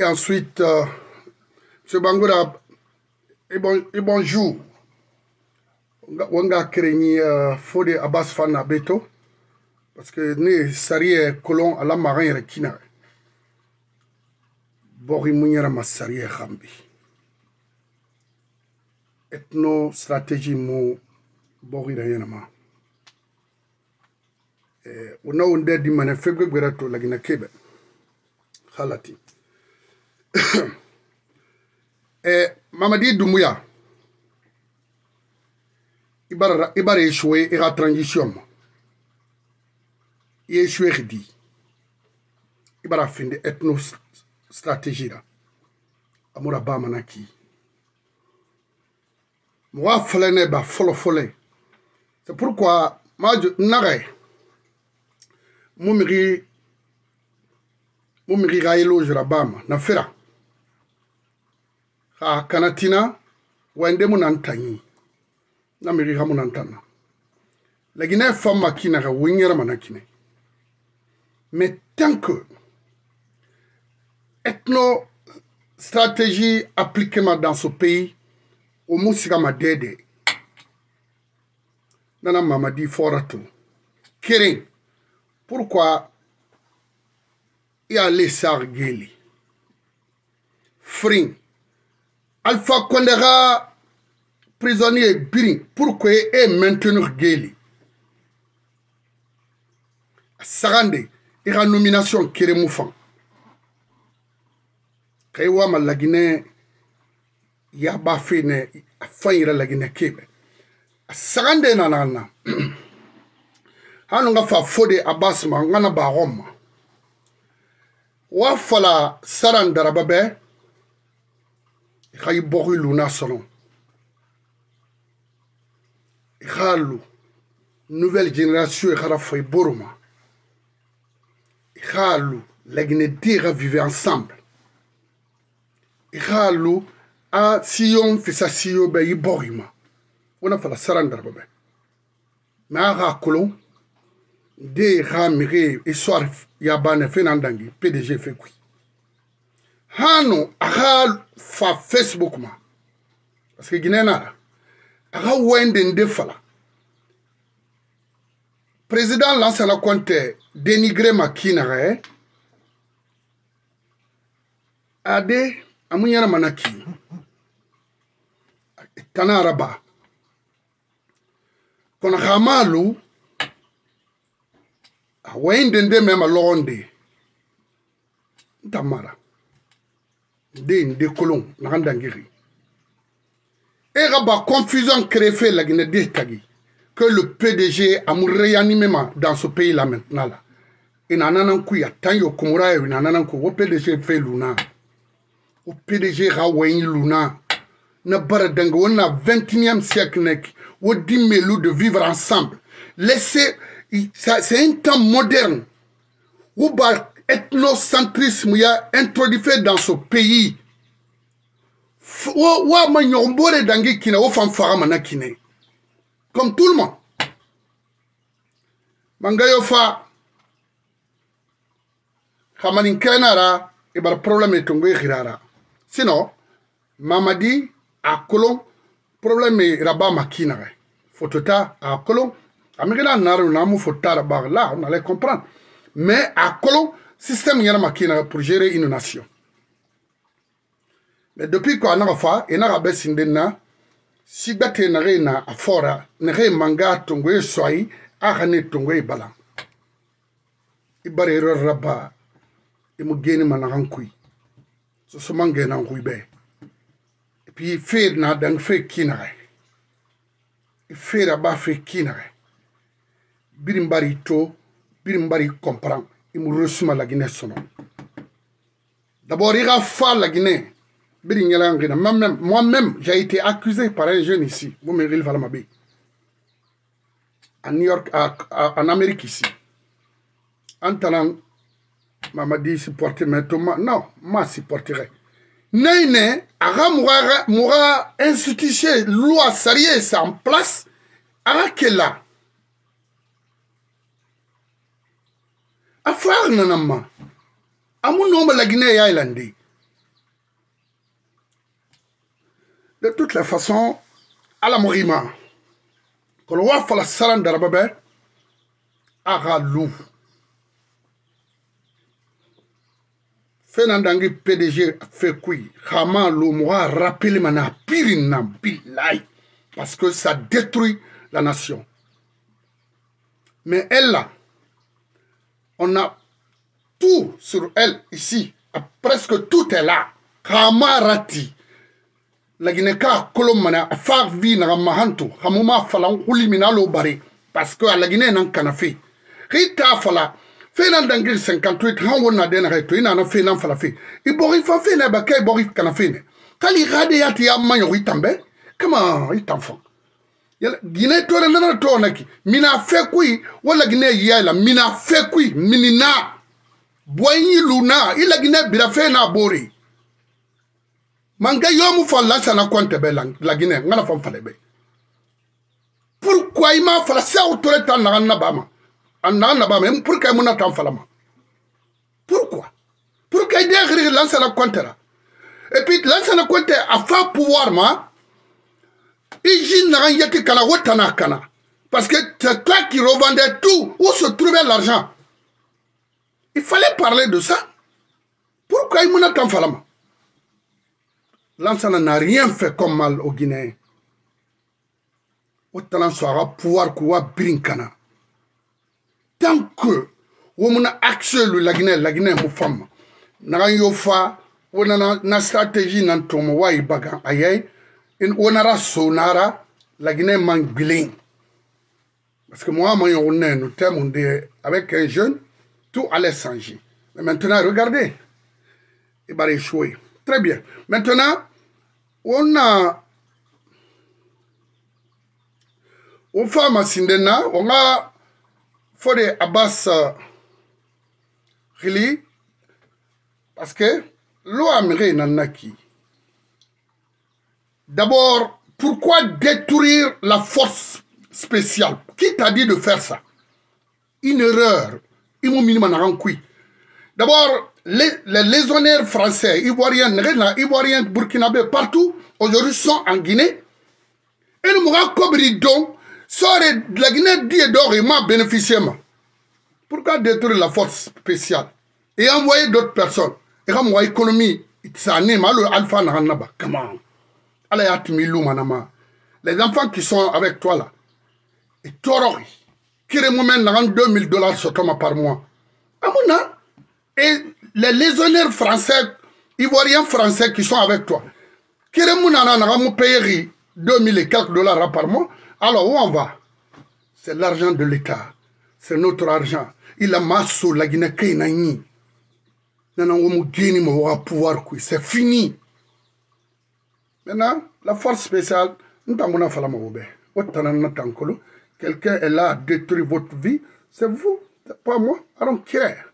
Et ensuite, M. Bangoura, et bonjour. On a créé Fode Abbas Fana Beto, parce que ne sarié colon à la marine rekina. Bori Mouniera ma sarié Rambi. Ethno stratégie mo Bori Rayanama. On a un dé di mané february gwerato lagina kebe. Khalati. Mamadi Doumbouya. Ibar échoué et la transition. Il échoué dit. Ibar a fin de ethno stratégie là. Amoura ba manaki. Moi flene ba follow. C'est pourquoi moi je n'arrête. Mumiri Railo Jurabama na fera. Ha kanatina wende munantani. Na miri hamunantana. La Guinée femme makina ka winyera manakine. Mais tant que ethno stratégie appliquée dans ce pays, au Moussika Madede, Nana Mamadi Forato, Kéré, pourquoi il y a les Sargeli, Fring, Alpha Kondera, prisonnier Birin, pourquoi est maintenir Geli? Sarande, il y a nomination Kéré Moufan. Kaiwa ma la Guinée, ya ba fene fayira la Guinée Kébé. Sarande nanana. Hanunga fa Fode Abbas ma ngana ba Roma. Wa fala sarandara babe. Khayi boru luna sonon. Khalu nouvelle génération khara fay boruma. Khalu la Guinée dira vivre ensemble. Khalu a Sion fisa Sio be yiborima. On a fait la sarandara babe. Mais à Colon, des ramires et soir yabane fenandangi, PDG fait quoi? Hano, a fa Facebook ma. Parce que Guinée n'a pas wenden defala. Président lance la compte dénigré ma kinare. Ade, amunyana manaki. Tanaraba. Kona hamalu wendende même londe tamara de colon nandangiri et rabat confusion créée la Guinée de Tagi que le PDG a réanimé dans ce pays là maintenant là et nananan kuya tanyo kumura et nananan ku au PDG fait luna au PDG rawain luna na baradanga on a 21e siècle nek ou 10 melou de vivre ensemble laissez. C'est un temps moderne où l'ethnocentrisme a introduit dans ce pays. Comme tout le monde. Mangayofa, Khamanin Kenara, et le problème est tombé. Sinon, Mamadi, à Colomb, problème est Rabat Makinare. Fotota, à Colomb. Américain là, on allait comprendre. Mais à Colomb, système y pour gérer une nation. Mais depuis qu'on a fait, et n'a pas sindena, si bête n'a na à fora, n'a manga tongwe soyi, a hané tongwe bala. Ibarero raba, et mu geni manarankui. Ce sont mangena en ruibé. Et puis, fait n'a d'un fait kinare. Il fait rabat fait kinare. Birimbari to, Birimbari comprend. Il me reçoit la Guinée son. D'abord, il a fait la Guinée. Moi-même, j'ai été accusé par un jeune ici, Boumeril Valamabi, à New York, en Amérique ici. En talent, Mamadi supporter mes tomates. Non, moi supporterai. Néné, Ara Moura institution, loi sérieuse en place, Ara Kella. Affaire nanama. Amu nomba la Guinée Islande. De toutes les façons, à la morima, quand on voit la salan d'Arababe, Aralou. Fenandangi PDG fait quoi? Khaman Lomoura rappelle mana pirinam bilai parce que ça détruit la nation. Mais elle là, on a tout sur elle ici, presque tout est là. Khaman rati. La Guinée-Ka kolomana far vi na mahanto hamuma falan ulimina lo bari parce que la Guinée n'en kanafi. Rita fala Fena dangir 58 han wona den reto ina na fena fala fe ibori fa fena ba kay bori kana fene kali rade yati ya manyo itambe kama itamfo yala Guinée to na to naki mina fe kui wala Guinée yala mina fe kui minina boyni luna ila Guinée bira fena bori manga yomu fa lança na compte be la Guinée ngana fa fale be pourquoi ima fala sa autorité na bama pourquoi mon attend falama? Pourquoi? Pourquoi il lance la compte là? Et puis lance la compte à faire pouvoir ma il n'a rien que kana wotana kana parce que c'est toi qui revendais tout où se trouvait l'argent. Il fallait parler de ça. Pourquoi il m'en attend falama? Lansana n'a rien fait comme mal au Guinéens. Autant soit pouvoir quoi brinkana. Tant que on a accès la Guinée mo femme na yo fa wona na stratégie nan to mo way baga ayay in onara sonara la Guinée manque bilingue parce que moi on est nous thème avec un jeune tout allait changer mais maintenant regardez il va échouer très bien maintenant on fait ma sindena on a Fode Abbas Rili parce que l'OAMRE nanaki. D'abord, pourquoi détruire la force spéciale? Qui t'a dit de faire ça? Une erreur. D'abord, les légionnaires français, ivoiriens, burkinabés, partout, aujourd'hui sont en Guinée. Et nous m'avons compris donc. La Guinée dit d'or et m'a bénéficié. Pourquoi détruire la force spéciale et envoyer d'autres personnes? Et comme l'économie, ça n'est pas le alpha n'anaba. Comment? Les enfants qui sont avec toi là, et torori, qui remontent 2000 $ sur toi par mois. Et les légionnaires français, ivoiriens français qui sont avec toi, qui remontent payer 2000 et quelques $ par mois. Alors, où on va? C'est l'argent de l'État. C'est notre argent. Il a massé la Guinée. C'est fini. Maintenant, la force spéciale, quelqu'un est là à détruire votre vie. C'est vous, c'est pas moi. I don't care.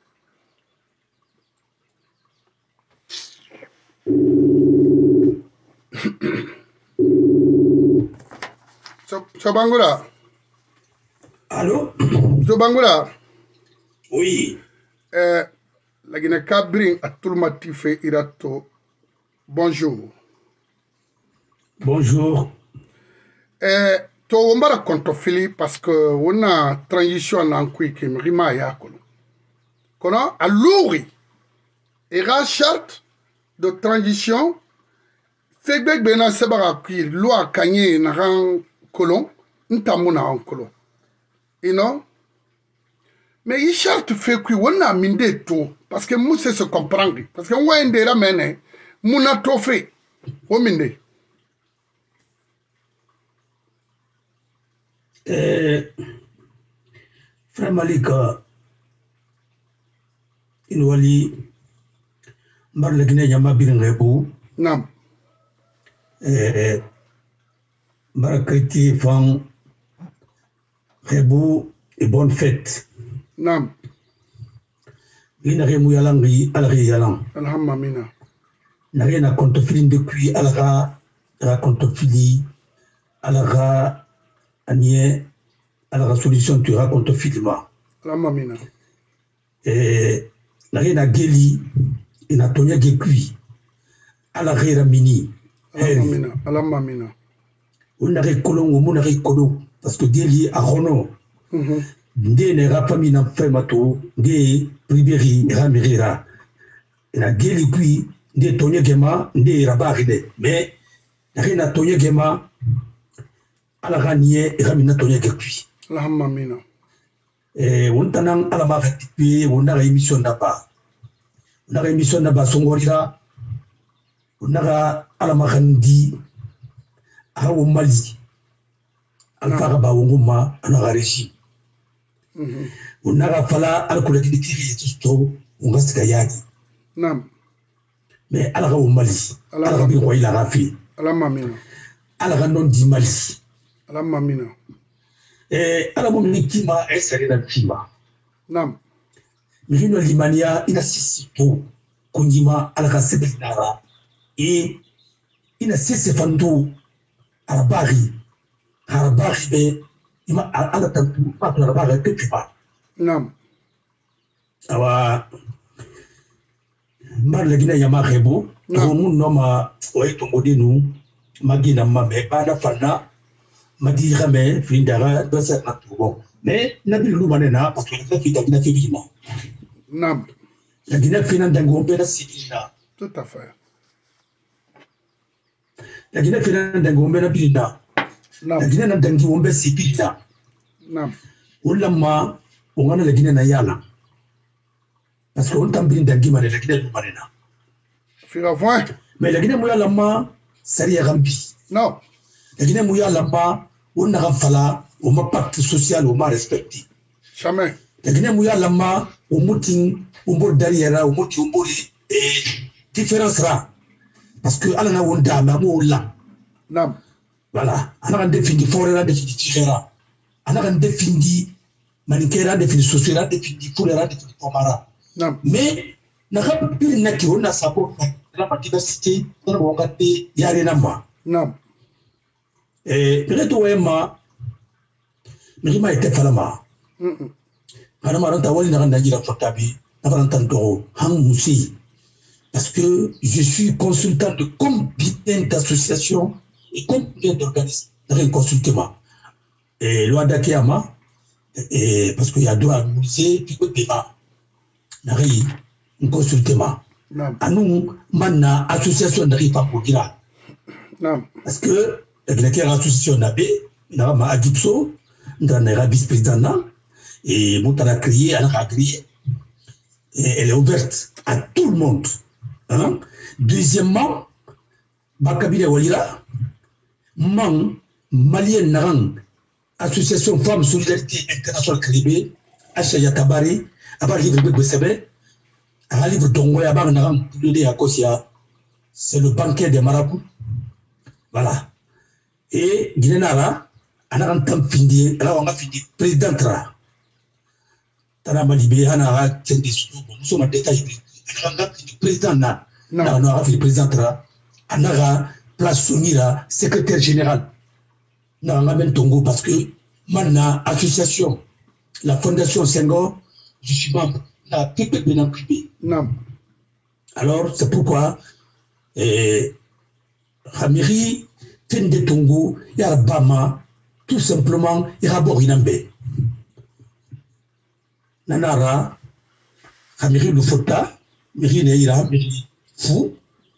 Sobangura. Allô? Sobangura. Oui. La Guinée Cabrin a tout le matin fait Irato. Bonjour. Bonjour. To wombara kontofili parce que on a transition en qui qui rima ya kono. Kono a louri. Et la charte de transition fait que bena sebara qui loi kanye na ran colon ntamuna en colon. You know? Mais il charte fait que on a mindé tout parce que nous c'est se comprendre parce que on a ndera mene muna to fait o minde. Frère Malika inwali mbar la Guinée nyama birin rebu Nam. Barakati fan rebu et bonne fête. Nam. Ina remu yalangi alri yalang. Alhamdulillah. N'a na compte filin depuis alra raconte fili alra anie alra solution tu raconte filima. Alhamdulillah. N'a na geli ina tonya gekui alra mini Allahumma amina. On a récolté, parce que Deli a Rono. Ndé ne rapami na femato, ndé priberi ramirira. Na geli kui, ndé tonye gema, ndé rabaride. Mais, n'a tonye gema, ala ranier, ramina tonye gekui. Allahumma amina. On tanang ala maratipi, on a émission d'aba. On a émission d'aba songorira. On a ala marandi. Awo Mali, Alfaraba Wongoma, Anarareshi. On a fala à la collectivité tout on reste Gayadi. Mais à la Mali, à la Rabi Roy la Rafi, à la Mamina, à la Randon di Mali, à la Mamina. Et à la Monikima, est serré dans le climat. Nam. Mais une Limania, il a six tout, Kondima, à la Rasebinara, et il a six fantômes. Arbari be ima ala tantu pa arbari ke tuba nam awa mar legina yama rebo ko mun no ma oy to modinu magina ma be bana fana madi rame findara do sa atubo mais nabil lu manena parce que la fita gina fibina nam la gina fina dango be la sidina tout à fait la gina fina dango be la bilina la gina na dangi wombe sipilina nam ulama ongana la gina na yala parce que on tambin dangi ma la gina lu manena fira voin mais la gina mo yala ma sariya gambi non la gina mo yala ma on na fala o ma pacte social o ma respecti jamais la gina mo yala ma o mutin o mbor derrière o mutin o mbori différence ra parce que ala na wonda ma mo la nam voilà ana kan défini forera défini tigera ana kan défini manikera défini sociera défini fulera défini pomara nam mais na ka bir na ki wona sako la diversité na wongate yare namba nam peut-être wema mirima était falama ana maranta wali na kan najira fotabi na kan tanto hang musi parce que je suis consultant de combien d'associations et combien d'organismes dans consultement. Et loi d'Akeyama, parce qu'il y a deux à musée, puis le débat. Nari, un consultement. À nous, maintenant, association n'arrive pas pour dire. Parce que l'association n'abe, n'a pas adipso, n'a vice-président, et Moutara crié, elle a crié. Elle est ouverte à tout le monde. Hein? Deuxièmement, Bakabile Walira, Man, Malien Naran, Association Femmes Solidarité Internationale Caribé, Achaya Tabari, Abar Livre Bessebe, un livre d'Ongoy Abar Naran, à Kosia, c'est le banquet des marabouts. Voilà. Et Guinenara, Anaran Tampindi, alors on a fini, présidentera. Tana Malibé, Anara, Tendis, nous sommes en détail, président Na, on a fait le présidentera, Anara, place Soumira, secrétaire général. N'a même Tongo parce que maintenant, association, la fondation Senghor, je suis membre, la PPP Bénin privé. Non. Alors, c'est pourquoi, Ramiri, Tende Tongo, Yarabama, tout simplement, Iraborinambe. Nanara, Ramiri Lufota, Miri Neira, Miri Fou,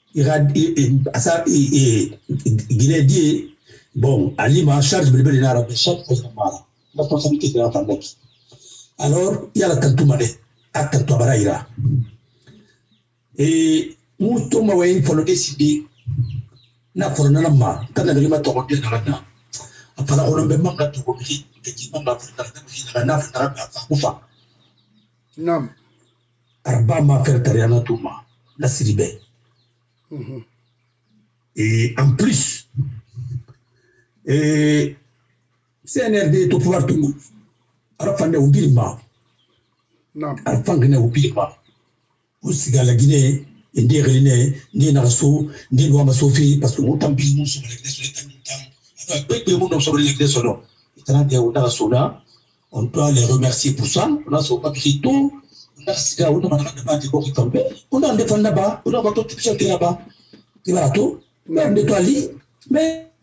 Guinée dit, bon, Ali m'a charge de libérer l'arabe, chaque fois la responsabilité de la femme. Alors, il y a la tantoumane, à Tantouabaraïra. Et, nous, Thomas, il faut le décider, n'a pas de nama, quand on a rima toronté dans la dame. Après, on a même pas de comédie, effectivement, la naf n'a pas Oufa. Non. Arba m'a fait Tariana Touma, la Siribé. Et en plus, CNRD tout pouvoir tout le monde. Alors, il faut dire non. Alors, il faut dire aussi la Guinée, Indé Réné, Indé Narasso, Indé Noama Sophie, parce que nous sommes tous sur l'église. On doit les remercier pour ça. On a son papier tout. On a défendu là-bas, on a tout là-bas. Tu vas tout. même de toali mais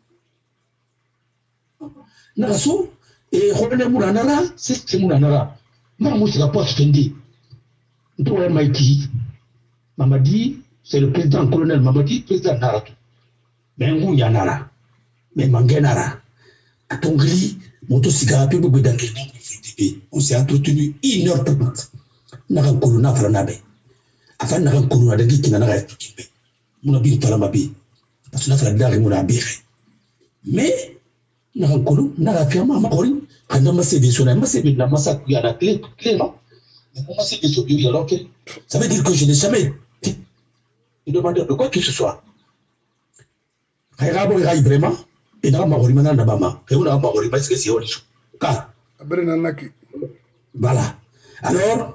nagaso et rôle mulanara c'est mulanara mamu c'est la poste fendi ntoya maiti Mamadi c'est le président colonel Mamadi président Narato mais ngunya nara mais mangenara atongli moto sigara pe bebe dangue on s'est entretenu 1h30 naka kolona franabe afin naka kolona dangue kina naka tukibe muna bi tala mabi parce que na fra dare muna bi mais naka kolo naka fiama makori quand ma CV sur ma CV na massa il y a la clé non mais moi c'est des choses alors que ça veut dire que je n'ai jamais demandé de quoi que ce soit Kairabo ira vraiment et na makori mana na bama et on a makori parce que c'est autre chose car voilà alors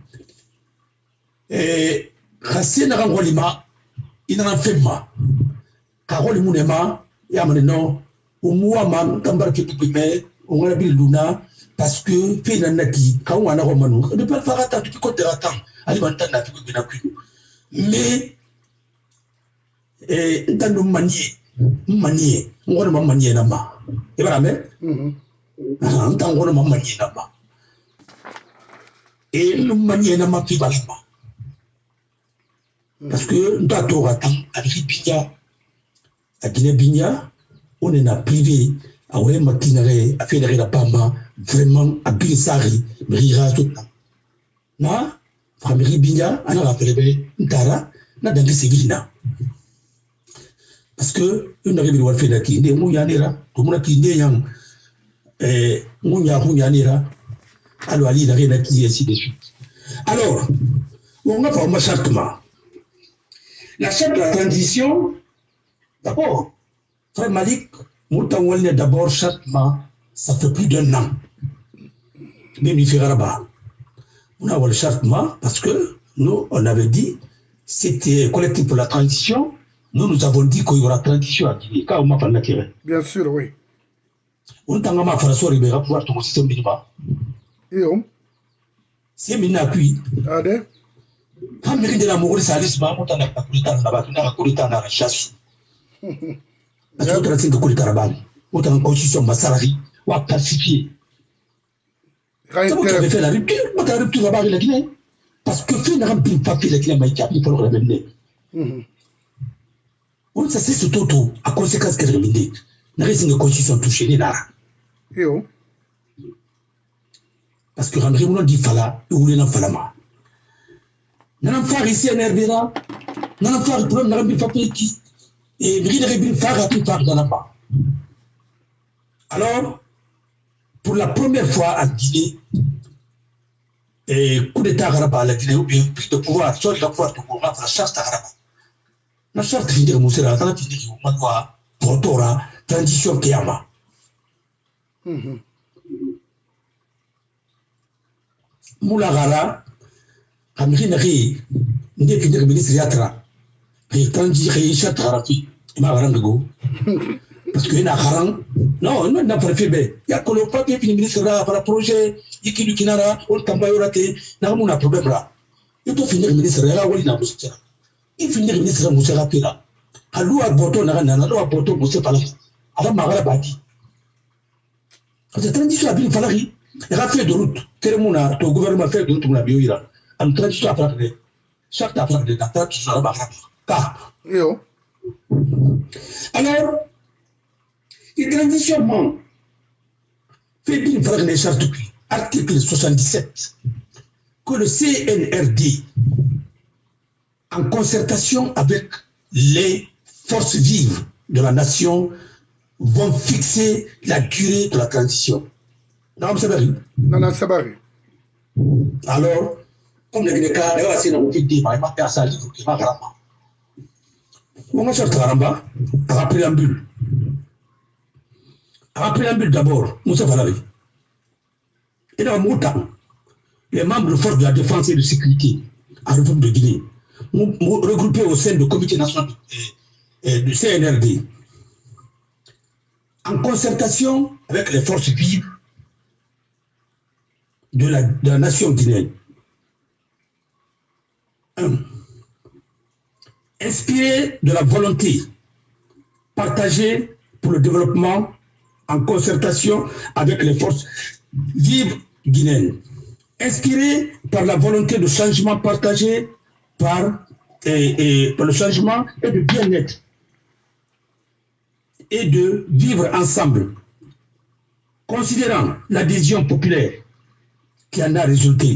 Racine Rangolima, il en a fait ma. Carole Mounema, Yamano, au Mouaman, Tambarki Pupime, au Rabi Luna, parce que Fénanaki, Kawana Romano, ne peut pas faire attendre depuis côté ratant, alimentant la figure de la cuisine. Mais, dans nos manier, on va manier là-bas. Et voilà, mais, on va manier là-bas. Et nous manier là-bas, qui va là-bas. Parce que nous avons avec Bigna, à Guinée-Bigna, on est privé, à Oué Matinare, à Fédéré la Pama, vraiment à Binsari, Rira, tout ça. Na, Framiri Bigna, on a rappelé Ntara, na dans les civils. Parce que, on arrive à faire la Kine, Mouyanera, tout le monde qui est yang, Mouyanera, alors Ali, la reine qui est ainsi de suite. Alors, on va faire un chartement. La charte de la transition, d'abord, Frère Malik, Moutawalne d'abord, chartement, ça fait plus d'1 an. Même il fait rabat. On a le chartement parce que nous, on avait dit, c'était collectif pour la transition. Nous avons dit qu'il y aura transition à Guinée. Quand on m'a parlé de bien sûr, oui. On t'a dit que François Ribera pouvoir ton système minimum. Et on c'est minna puis. Adé. Quand on de la mourir, ça laisse pas monter la coulitan là-bas, on a coulitan à la chasse. Parce que on a cinq coulitan là-bas. On a une constitution massarari, on a pacifié. C'est vous qui avez fait la rupture, on a rupture là-bas avec la Guinée. Parce que fait n'a pas fait la Guinée, mais il faut le ramener. On ça c'est tout à conséquence qu'elle remet. N'a rien de constitution touchée ni là. Et on parce que Randré Moulin dit fala, il voulait n'en falama. N'en faire ici un herbera, n'en faire le problème, n'en faire qui, et Bridre faire à tout faire dans la bas. Alors, pour la première fois en Guinée, et coup d'état arabe à la Guinée, ou bien prise de pouvoir, soit la pouvoir de pouvoir, la charte arabe. La charte finit de Moussera, la finit de Manoa, Protora, transition Kiyama. Moulagara, Amrinari, n'est qu'une ministre Yatra, et Tangi Chatra Rafi, Marango. Parce qu'il y a un haran, non, non, n'a pas fait bien. Il y a que le papier qui est ministre là, par le projet, il y a qui n'a pas, on t'a pas raté, n'a pas un problème là. Il faut finir le ministre là, où il n'a pas de il finit le ministre Moussera Pira. À l'eau à Boto, n'a pas Boto, Moussé Palais. À la Mara Badi. Cette transition a bien fallu. Il a fait de route. Quel monde ton gouvernement fait de route pour la bioïra. En transition à faire de chaque affaire de data, tu seras barré. Car. Alors, il transitionnement fait d'une frère des chartes depuis article 77 que le CNRD, en concertation avec les forces vives de la nation, vont fixer la durée de la transition. Non, Sabari. Alors, comme les cas, il y a assez de dit, il m'a fait ça, il m'a gramma. On va sortir Ramba, à préambule. À préambule d'abord, Moussa Valavi. Et dans Mouta, les membres de forces de la défense et de sécurité à la République de Guinée, regroupés au sein du comité national du CNRD, en concertation avec les forces vives de la nation guinéenne. Inspiré de la volonté partagée pour le développement en concertation avec les forces vives guinéennes. Inspirée par la volonté de changement partagé par le changement et de bien-être et de vivre ensemble, considérant l'adhésion populaire qui en a résulté.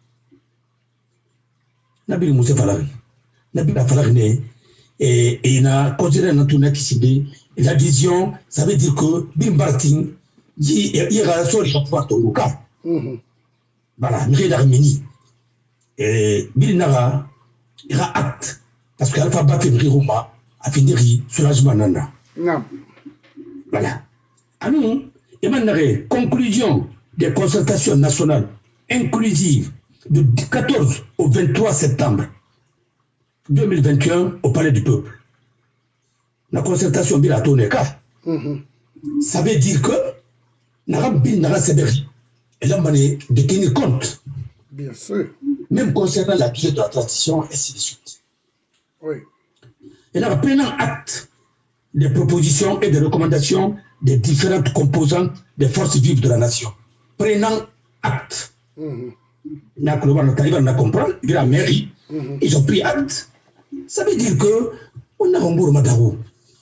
Nabil Moussa Falari, Nabil Falari, et il a considéré l'adhésion, ça veut dire que Bimbarting, il y a un pouvoir au local. Voilà, il Arménie. Et Bilnara, il y a acte, parce qu'Alpha Bafé Roma a fini soulagement nana. Voilà. Alors, il y a une conclusion des consultations nationales inclusives du 14 au 23 septembre 2021 au Palais du Peuple. La concertation bilatoneka, ça veut dire que Narabin Nara Seberi, elle a mané de tenir compte. Bien sûr. Même concernant la durée de la transition, et ainsi de suite. Oui. Elle a pris un acte des propositions et des recommandations des différentes composantes des forces vives de la nation. Prenant acte. On a compris, la mairie, ils ont pris acte. Ça veut dire que on a un bourg Madarou.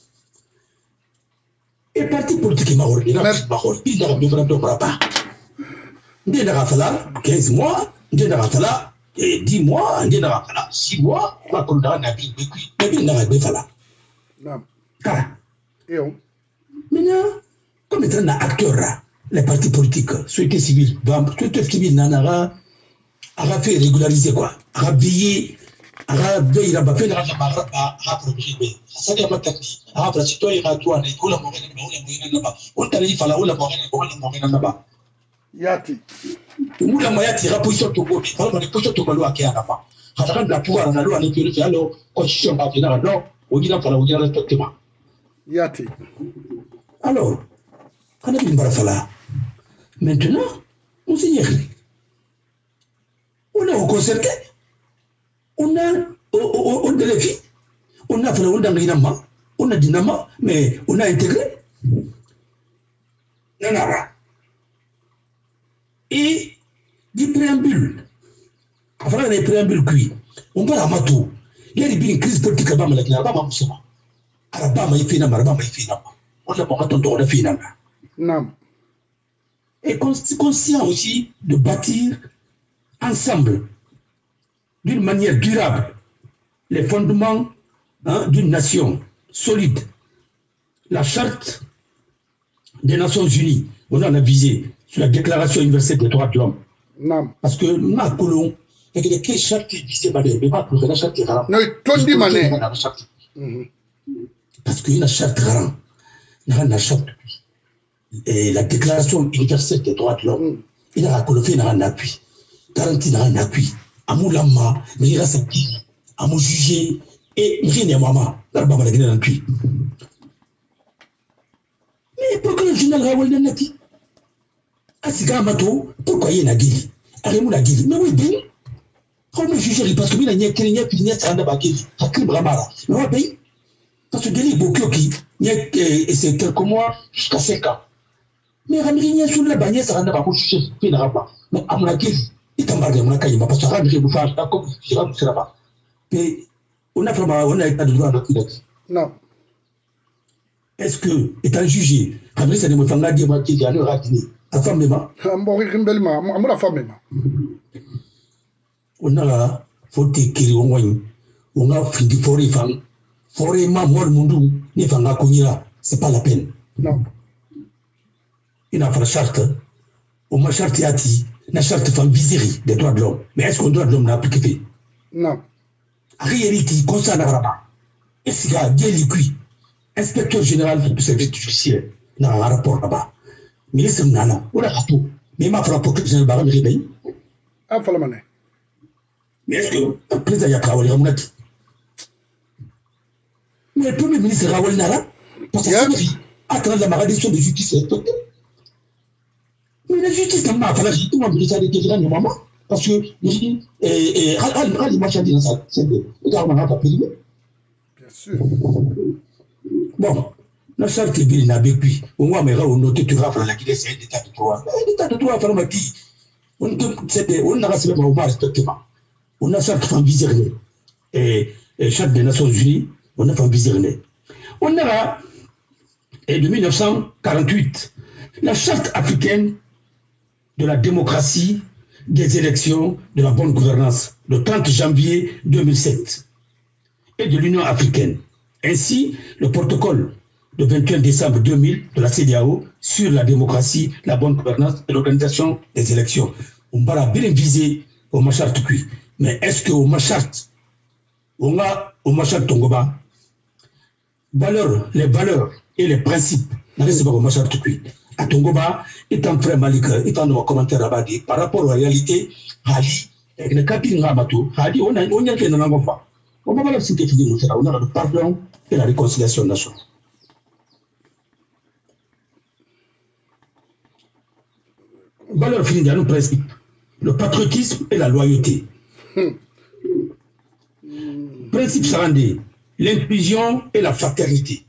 Et parti politique, il a un mémorandum pas. Il a fallu 15 mois, il a fallu 10 mois, il a fallu 6 mois, il a fallu maintenant, comme étant un acteur, les partis politiques, société civile, société civile, Nanara, a fait régulariser quoi, a veillé, a veillé, a fait a protéger, ça y a pas de a fait citoyen, a toi, on l'a on t'a dit, fallait, on l'a Yati. On l'a moyati, a position to go, on l'a position to go à qui a pas. A la pouvoir, on a l'eau, on est purifié, alors, constitution, pas finir, non, on dit, on dit, respectivement. Yati. Alors, on a vu Barafala. Maintenant, on s'y est. On a concerté. On a délégué. On a fait le Dinama. On a Dinama, mais on a intégré. Nanara. Et des préambules. Enfin, les préambules cuits. On va à Matou. Il y a une crise politique à Bama, qui n'a pas marché. Arabama, il fait un Marabama, il fait un on a pas entendu la finale. Non. Et conscient aussi de bâtir ensemble, d'une manière durable, les fondements d'une nation solide. La charte des Nations Unies, on en a visé sur la Déclaration universelle des droits de l'homme. Non. Parce que nous avons il y a des chartes visées par les pas pour la charte garant. Non, tout dit mané. Parce qu'il y a une charte garant. La charte et la Déclaration universelle des droits de l'homme, il a fait un appui, garanti un appui, à Moulama, mais il a sorti, à mon juger, et il y a maman, là bas la Guinée appui. Mais pourquoi le journal Raoul Nati? À Sigamato, pourquoi il y a Nagui? Arrêtez la Guinée, mais oui, bien. Comment juger? Parce que il y a Kenya, puis il y a Sanda Bagui, à Kibramara, mais oui, parce que Deli Bokoki, c'est quelques mois jusqu'à 5 ans. Mais Ramirinia sur la bannière, ça n'a pas couché, il n'a pas. Mais à mon avis, il t'a marqué mon accueil, parce que Ramirinia vous fait comme je ne sais pas. Mais on a vraiment, on n'a pas de droit à notre idée. Non. Est-ce que, étant jugé, Ramirinia ne me fait pas dire qu'il y a un ratini, à femme même. On a fauté qu'il on a fini forêt femme. Forêt ma mort mundu, ni fanga kunyira, c'est pas la peine. Non. Il a fait la charte, on m'a charte yati, la charte femme viserie des droits de l'homme. Mais est-ce qu'on droit de l'homme n'a appliqué? Non. Réalité, concernant la rabat. Est-ce qu'il y a des liquides? Inspecteur général du service judiciaire, dans un rapport là-bas. Ministre Nana, on a tout. Mais il m'a fait un procureur général Baram Ribeyi. Ah, faut la maner. Mais est-ce que le président Yakawali Ramounati? Mais le premier ministre Raoul Nara, parce que c'est attendre la malédiction de justice respectée. Mais la justice n'a pas fallu tout le monde ça des différents moments parce que Ali Macha dit dans ça c'est le gouvernement n'a pas payé. Bien sûr. Bon, la charte est n'a béqui. On va me noter tu vas faire la guide, c'est l'état de droit. L'état de droit, faire ma qui. On a rassemblé au respectivement. On a charte en visionné. Et charte des Nations Unies, on a fait visionner. On a, et de 1948, la charte africaine de la démocratie, des élections, de la bonne gouvernance, le 30 janvier 2007, et de l'Union africaine. Ainsi, le protocole le 21 décembre 2000 de la CEDEAO sur la démocratie, la bonne gouvernance et l'organisation des élections. On va bien viser au Machar Tukui. Mais est-ce que au Machar, on a au Machar Tongoba, les valeurs et les principes, n'arrêtez pas au Machar Tukui. À Tongoba, étant frère Malik, étant dans mon commentaire là-bas, par rapport aux réalités, Hali, avec le capitaine Ramatou, Hali, on a fait un enfant. On va voir ce qui est fini, on a le pardon et la réconciliation nationale. Valeur finie dans nos principes, le patriotisme et la loyauté. Principe sarandé, l'inclusion et la fraternité.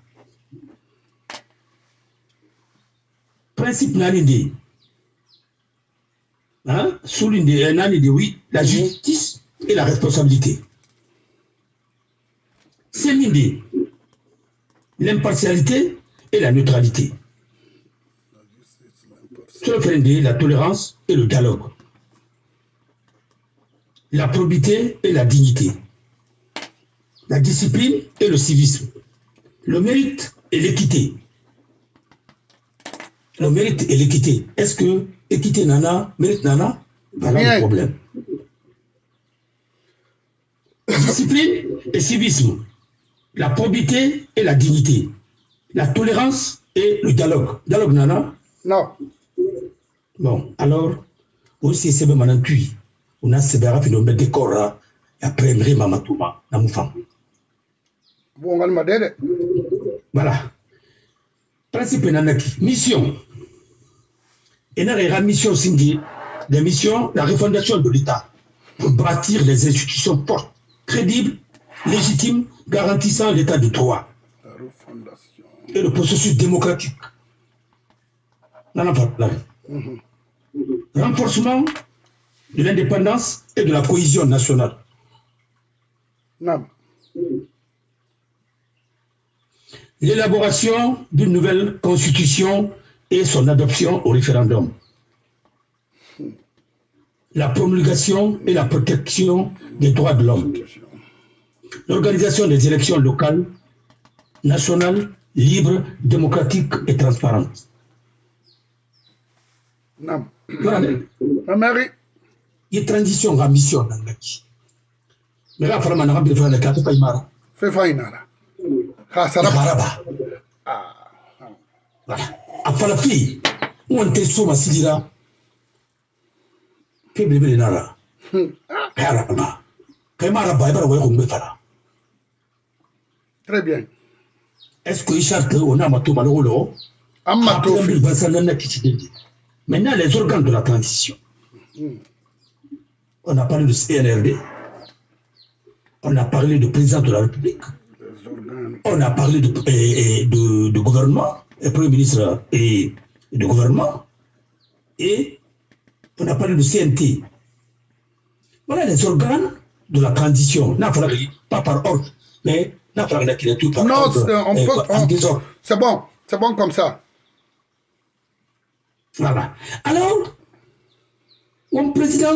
Principe nanindé, hein, souligné nanindé, oui, la justice et la responsabilité. Sémindé, l'impartialité et la neutralité. La tolérance et le dialogue, la probité et la dignité, la discipline et le civisme, le mérite et l'équité. Le mérite et l'équité. Est-ce que équité nana, mérite nana? Voilà le problème. Discipline et civisme, la probité et la dignité, la tolérance et le dialogue. Dialogue nana? Non. Bon, alors, aussi c'est même un puits. On a sévère fait un décor et après Mrima Matouma, la moufam. Bon, on va le voilà. Principe nanaki. Mission. Et n'a mission singulier. Des missions, la refondation de l'État. Pour bâtir les institutions fortes, crédibles, légitimes, garantissant l'État de droit. La refondation. Et le processus démocratique. Renforcement de l'indépendance et de la cohésion nationale. Non. L'élaboration d'une nouvelle constitution et son adoption au référendum. La promulgation et la protection des droits de l'homme. L'organisation des élections locales, nationales, libres, démocratiques et transparentes. Non. Voilà. Il y a transition à mission dans le pays. Mais là, il faut que je fasse le cas. Fais faïnara. Haraba. Voilà. À la fille, on te souma sidira. Que bébé nara. Haraba. Kaimara baïba, on va faire. Très bien. Est-ce que Ishak, on a matou malolo? Amato. Maintenant, les organes de la transition. On a parlé de CNRD. On a parlé de président de la République. On a parlé de gouvernement, et Premier ministre et de gouvernement. Et on a parlé de CNT. Voilà les organes de la transition. Pas par ordre, mais par ordre. Non, c'est bon. C'est bon comme ça. Voilà. Alors, mon président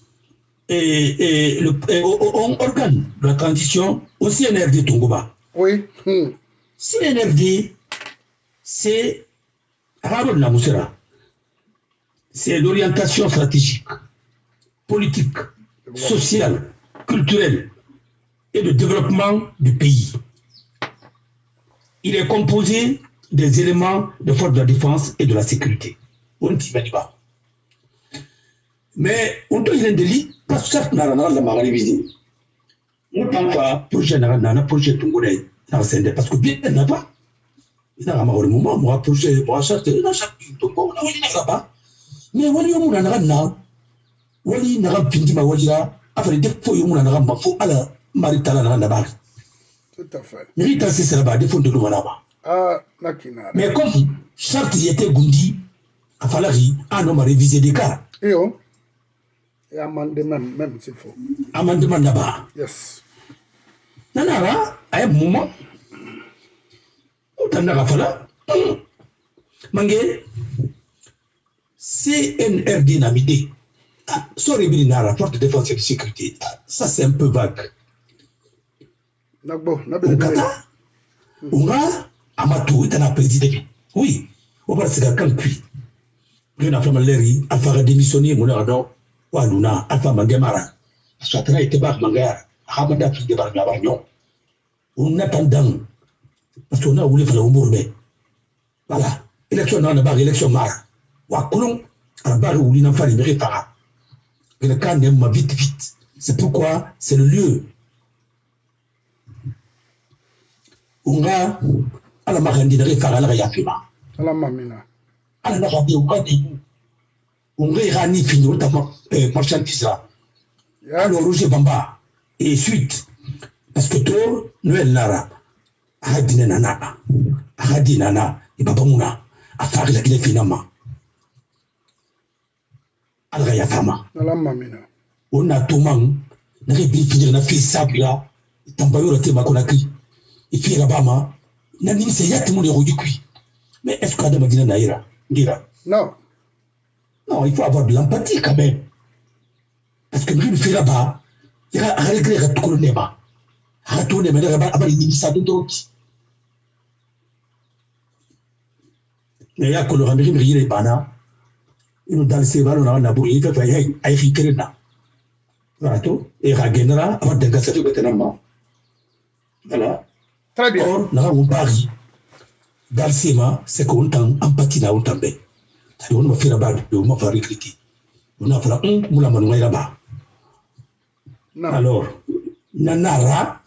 et organe de la transition au CNRD Tongoba. Oui. CNRD, c'est Haroun Namoussera. C'est l'orientation stratégique, politique, sociale, culturelle et de développement du pays. Il est composé des éléments de force de la défense et de la sécurité. On ne s'y met pas. Mais on doit y aller de l'île, parce que ça, on a la révisé. On a un projet, un projet tongolais, parce que bien, il n'y a pas. Il n'y a pas de moment, moi, projet, moi, ça, c'est un chaque tongo, on a pas. Mais on a un wali n'a pas fini ma wajira, après des fois, on a un mafou à la maritale à la barre. Tout à fait. Mérita, c'est ça là-bas, des fonds de l'eau là-bas. Ah, nakina. Mais comme charte y était Gundi, il fallait un homme réviser des cas. Et oh. Et amendement, même c'est faux. Amendement là-bas. Yes. Nanara, à un moment, on a fait Mangé, CNRD Namidé. Sorry, Binara, force de défense et de sécurité. Ça, c'est un peu vague. Nagbo, Kata, on a Amatou, il a président. Oui, on va se faire quand puis. Je n'ai pas l'air, Alpha a démissionné, mon ardent, Waluna, Alpha Mangamara. Soit là, il était bas, Mangara, Hamada, qui débarque la bagnon. On attendant, parce qu'on a voulu faire le Mourbe. Voilà, élection dans la barre, élection mara. Wakulon, à la barre où il n'a pas libéré par. Et le cas n'aime vite, vite. C'est pourquoi c'est le lieu. On a à la marine de référence à la Yafima. À la mamina. À la marine de on réunit fini, notamment marchandise là. Alors, Roger Bamba, et suite. Parce que toi, Noël Nara, Ahadine Nana, Ahadine Nana, et Babamouna, à faire la clé finalement. À la Yafama. À la mamina. On a tout le monde, on a finir na fille sable là, tambayo la tema konaki. Et puis là-bas, na ni c'est yat mon héros du cuit. Mais est-ce qu'Adam a dit naïra, dira? Non. Non, il faut avoir de l'empathie quand même. Parce que même fait là-bas, il y a un regret à tout le monde. À tout le monde, il y a un ministère de drogue. Mais il y a que le Ramiri Miri Bana, il nous donne ses valeurs, on a beau, il fait un écrire. Voilà tout. Et Ragenera, avant de gagner ce vétéran. Voilà. Très bien. Or, là, on parie. Dans le schéma, c'est qu'on a empathie là, on tombe. C'est-à-dire, on va faire là-bas, on va faire recruter. On a fait là, on l'a manué là-bas. Alors, Nanara,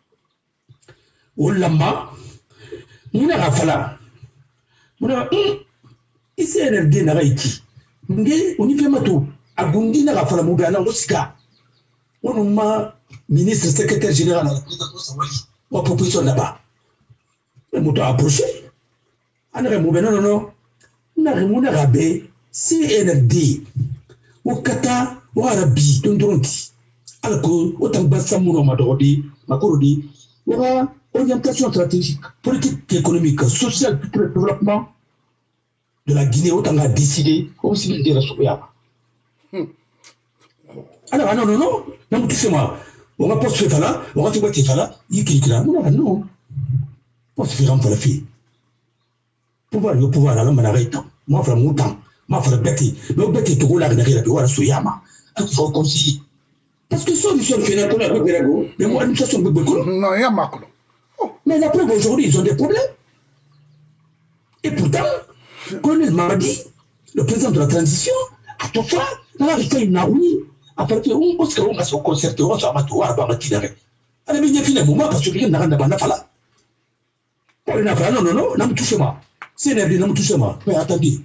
on l'a ma, on a fait là. On a ici, NRD n'a pas été. On y fait matou. À Gundi n'a pas fait la moubana, on s'y on a ministre secrétaire général à la présidence de la proposition là-bas. Le mot a approché. On a remué, non. On a remué rabais, CNRD, au Kata, au Arabi, Tondronti. Alors que, autant que Bassamouna Madorodi, Makorodi, il y aura orientation stratégique, politique économique, sociale, culturelle, développement de la Guinée, autant a décidé, comme si il était la alors, non, non, moi. On va pas se faire là, on va se faire là, il clique là. Non. On se fait remplir la fille. Le pouvoir, là, on arrête. Moi, je fais mon temps. Moi, je fais le bêtis. Mais le bêtis, tout le monde, il y a un souyama. Il faut conseiller. Parce que ça, ils sont finants, on a un peu mais moi, l'administration de Beko. Non, il y a Macron. Mais la preuve, aujourd'hui, ils ont des problèmes. Et pourtant, Colonel Maradi, le président de la transition, à tout ça, on a fait une naoui. Après, on va se concerter, on va se mettre à la barre. Alors, il y a fini un moment parce que quelqu'un n'a pas là. Non, non me touchez moi. C'est NRD, non me touchez moi. Mais attendez.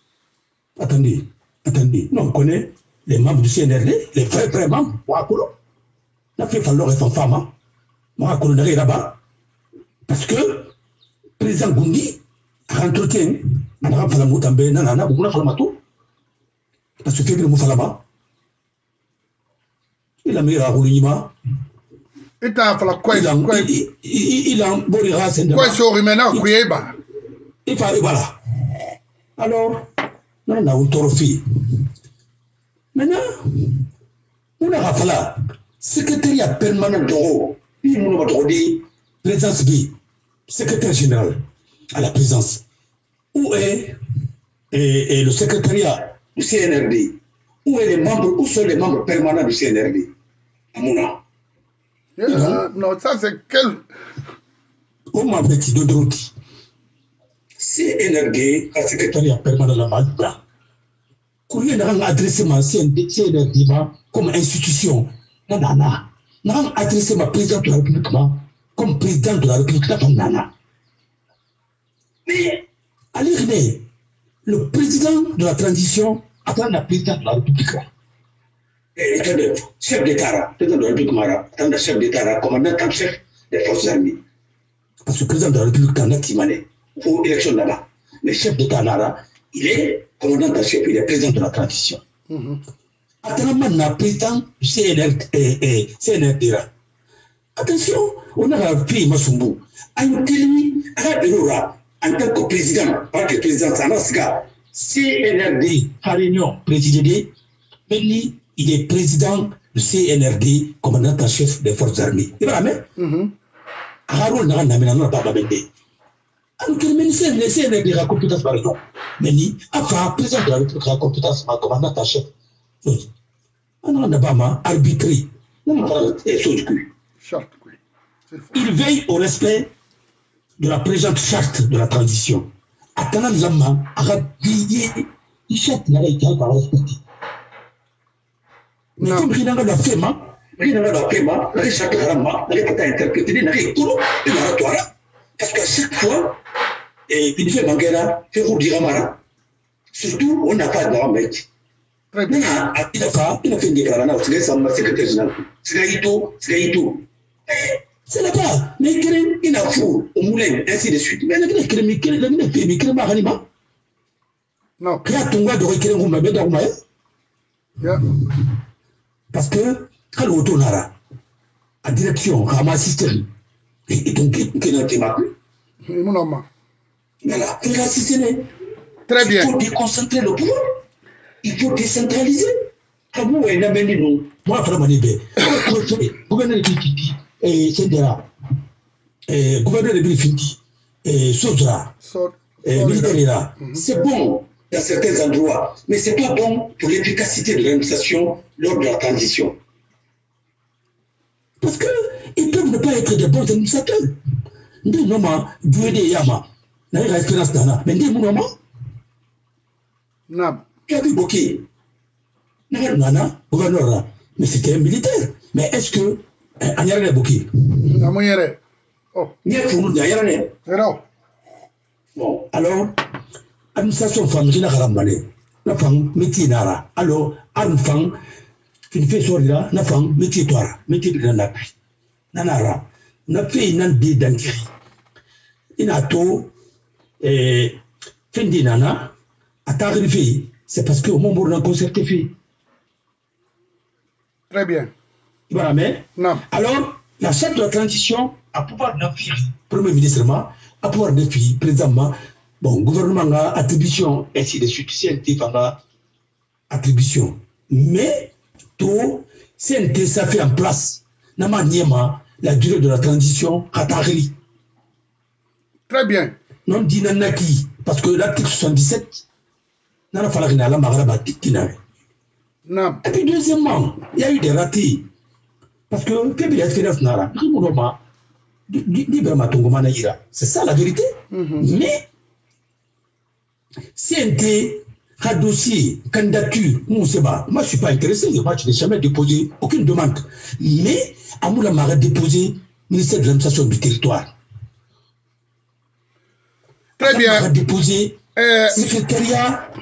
Non, on connaît les membres du CNRD, les vrais membres, Wakolo. On a fait falloir être en femme. Wakolo n'est là-bas. Parce que le président Gundi a entretien. On a fait la moutambe, nanana, on a fait la matou. Parce que Fébrile Moufalama. Il a mis à Roulima. Il a fait quoi? Il a borira c'est quoi sur Rimena Kuyeba. Il fallait voilà. Alors, on a un trophée. Maintenant, on a fait là, secrétariat permanent d'Oro, il nous a dit, présence B, secrétaire général à la présence. Où est le secrétariat du CNRD? Où sont les membres permanents du CNRD? Amouna. Non, ça c'est quel. Comment fait-il de drogue? CNRD, le secrétariat permanent de la Malta. Courrier n'a adressé ma CNRD comme institution. Nana. N'a adressé ma président de la République comme président de la République. Nana. Mais, allez, le président de la transition attend la présidente de la République. Le chef d'État, président de la République, attend le chef d'État, commandant en chef des forces armées. Parce que le président de la République, quand il est aux élections là-bas, le chef d'État Nara, il est commandant en chef, il est président de la transition. Maintenant, président du CNRD. Attention, on a un pays Masumbu. En tant que président, pas que président, ça n'a pas CNRD, à réunion, président, il est président du CNRD, commandant en chef des forces armées. Il va la Harol n'a pas bébé. Alors que le ministère de CNRD a compétence par exemple. Mais ni, enfin, président de la République a compétence par commandant en chef. On n'a pas arbitré. Il veille au respect de la présente charte de la transition. Attendant l'amant, à rabiller, il charte n'a été par respecter. Mais comme il n'a pas fait, la charte Rama, la charte interprétée, n'a rien et l'oratoire. Parce qu'à chaque fois, il fait Manguera, fait Roudiramara. Surtout, on n'a pas de ramètre. Il a fait une déclaration, c'est le secrétaire général. C'est là-bas. Mais il a fou, au moulin, ainsi de suite. Mais il a fait non. Parce que, quand on tourne à la direction, à ma système, et donc, il n'a pas voilà, il a système. Très bien. Il faut déconcentrer le pouvoir. Il faut décentraliser. Comment on a mené nous? Moi, vraiment, gouverneur de Fiti, etc. Gouverneur de Fiti, Sodra, militaire, c'est bon dans certains endroits, mais ce n'est pas bon pour l'efficacité de l'administration lors de la transition. Parce qu'ils peuvent ne pas être de bons administrateurs. Nous sommes des Yama. Nous avons l'expérience d'Anna. Mais nous sommes non. Kabi Boki. Nana, gouverneur, mais c'était un militaire. Mais est-ce que Anyarane Boki? Namuyere. Oh. Non. Bon, alors, administration familiale à Ramane. La femme, métier nara. Alors, une femme, une fille sorira, la femme, métier toi, métier de la pluie. Nanara. N'a fait une année d'enquête. Il a tout, Fendi Nana, à t'arriver, c'est parce qu'au moment où on a concerté fait. Très bien. Voilà, mais. Non. Alors, la charte de la transition, à pouvoir d'enfier, Premier ministre, à pouvoir d'enfier, présentement, bon, gouvernement a attribution, ainsi de suite, CNT a attribution. Mais, tout, CNT, ça fait en place, Nama Niema, la durée de la transition, à Tagri. Très bien. Non, dit Nanaki, parce que l'article 77, Nana Falagina, la Magraba, Tikina. Non. Et puis, deuxièmement, il y a eu des ratés. Parce que, c'est ça la vérité. Mais, CNT, un dossier, candidature, moi je ne suis pas intéressé, moi je n'ai jamais déposé aucune demande. Mais, Amoula m'a déposé ministère de l'administration du territoire. Très bien. M'a déposé secrétariat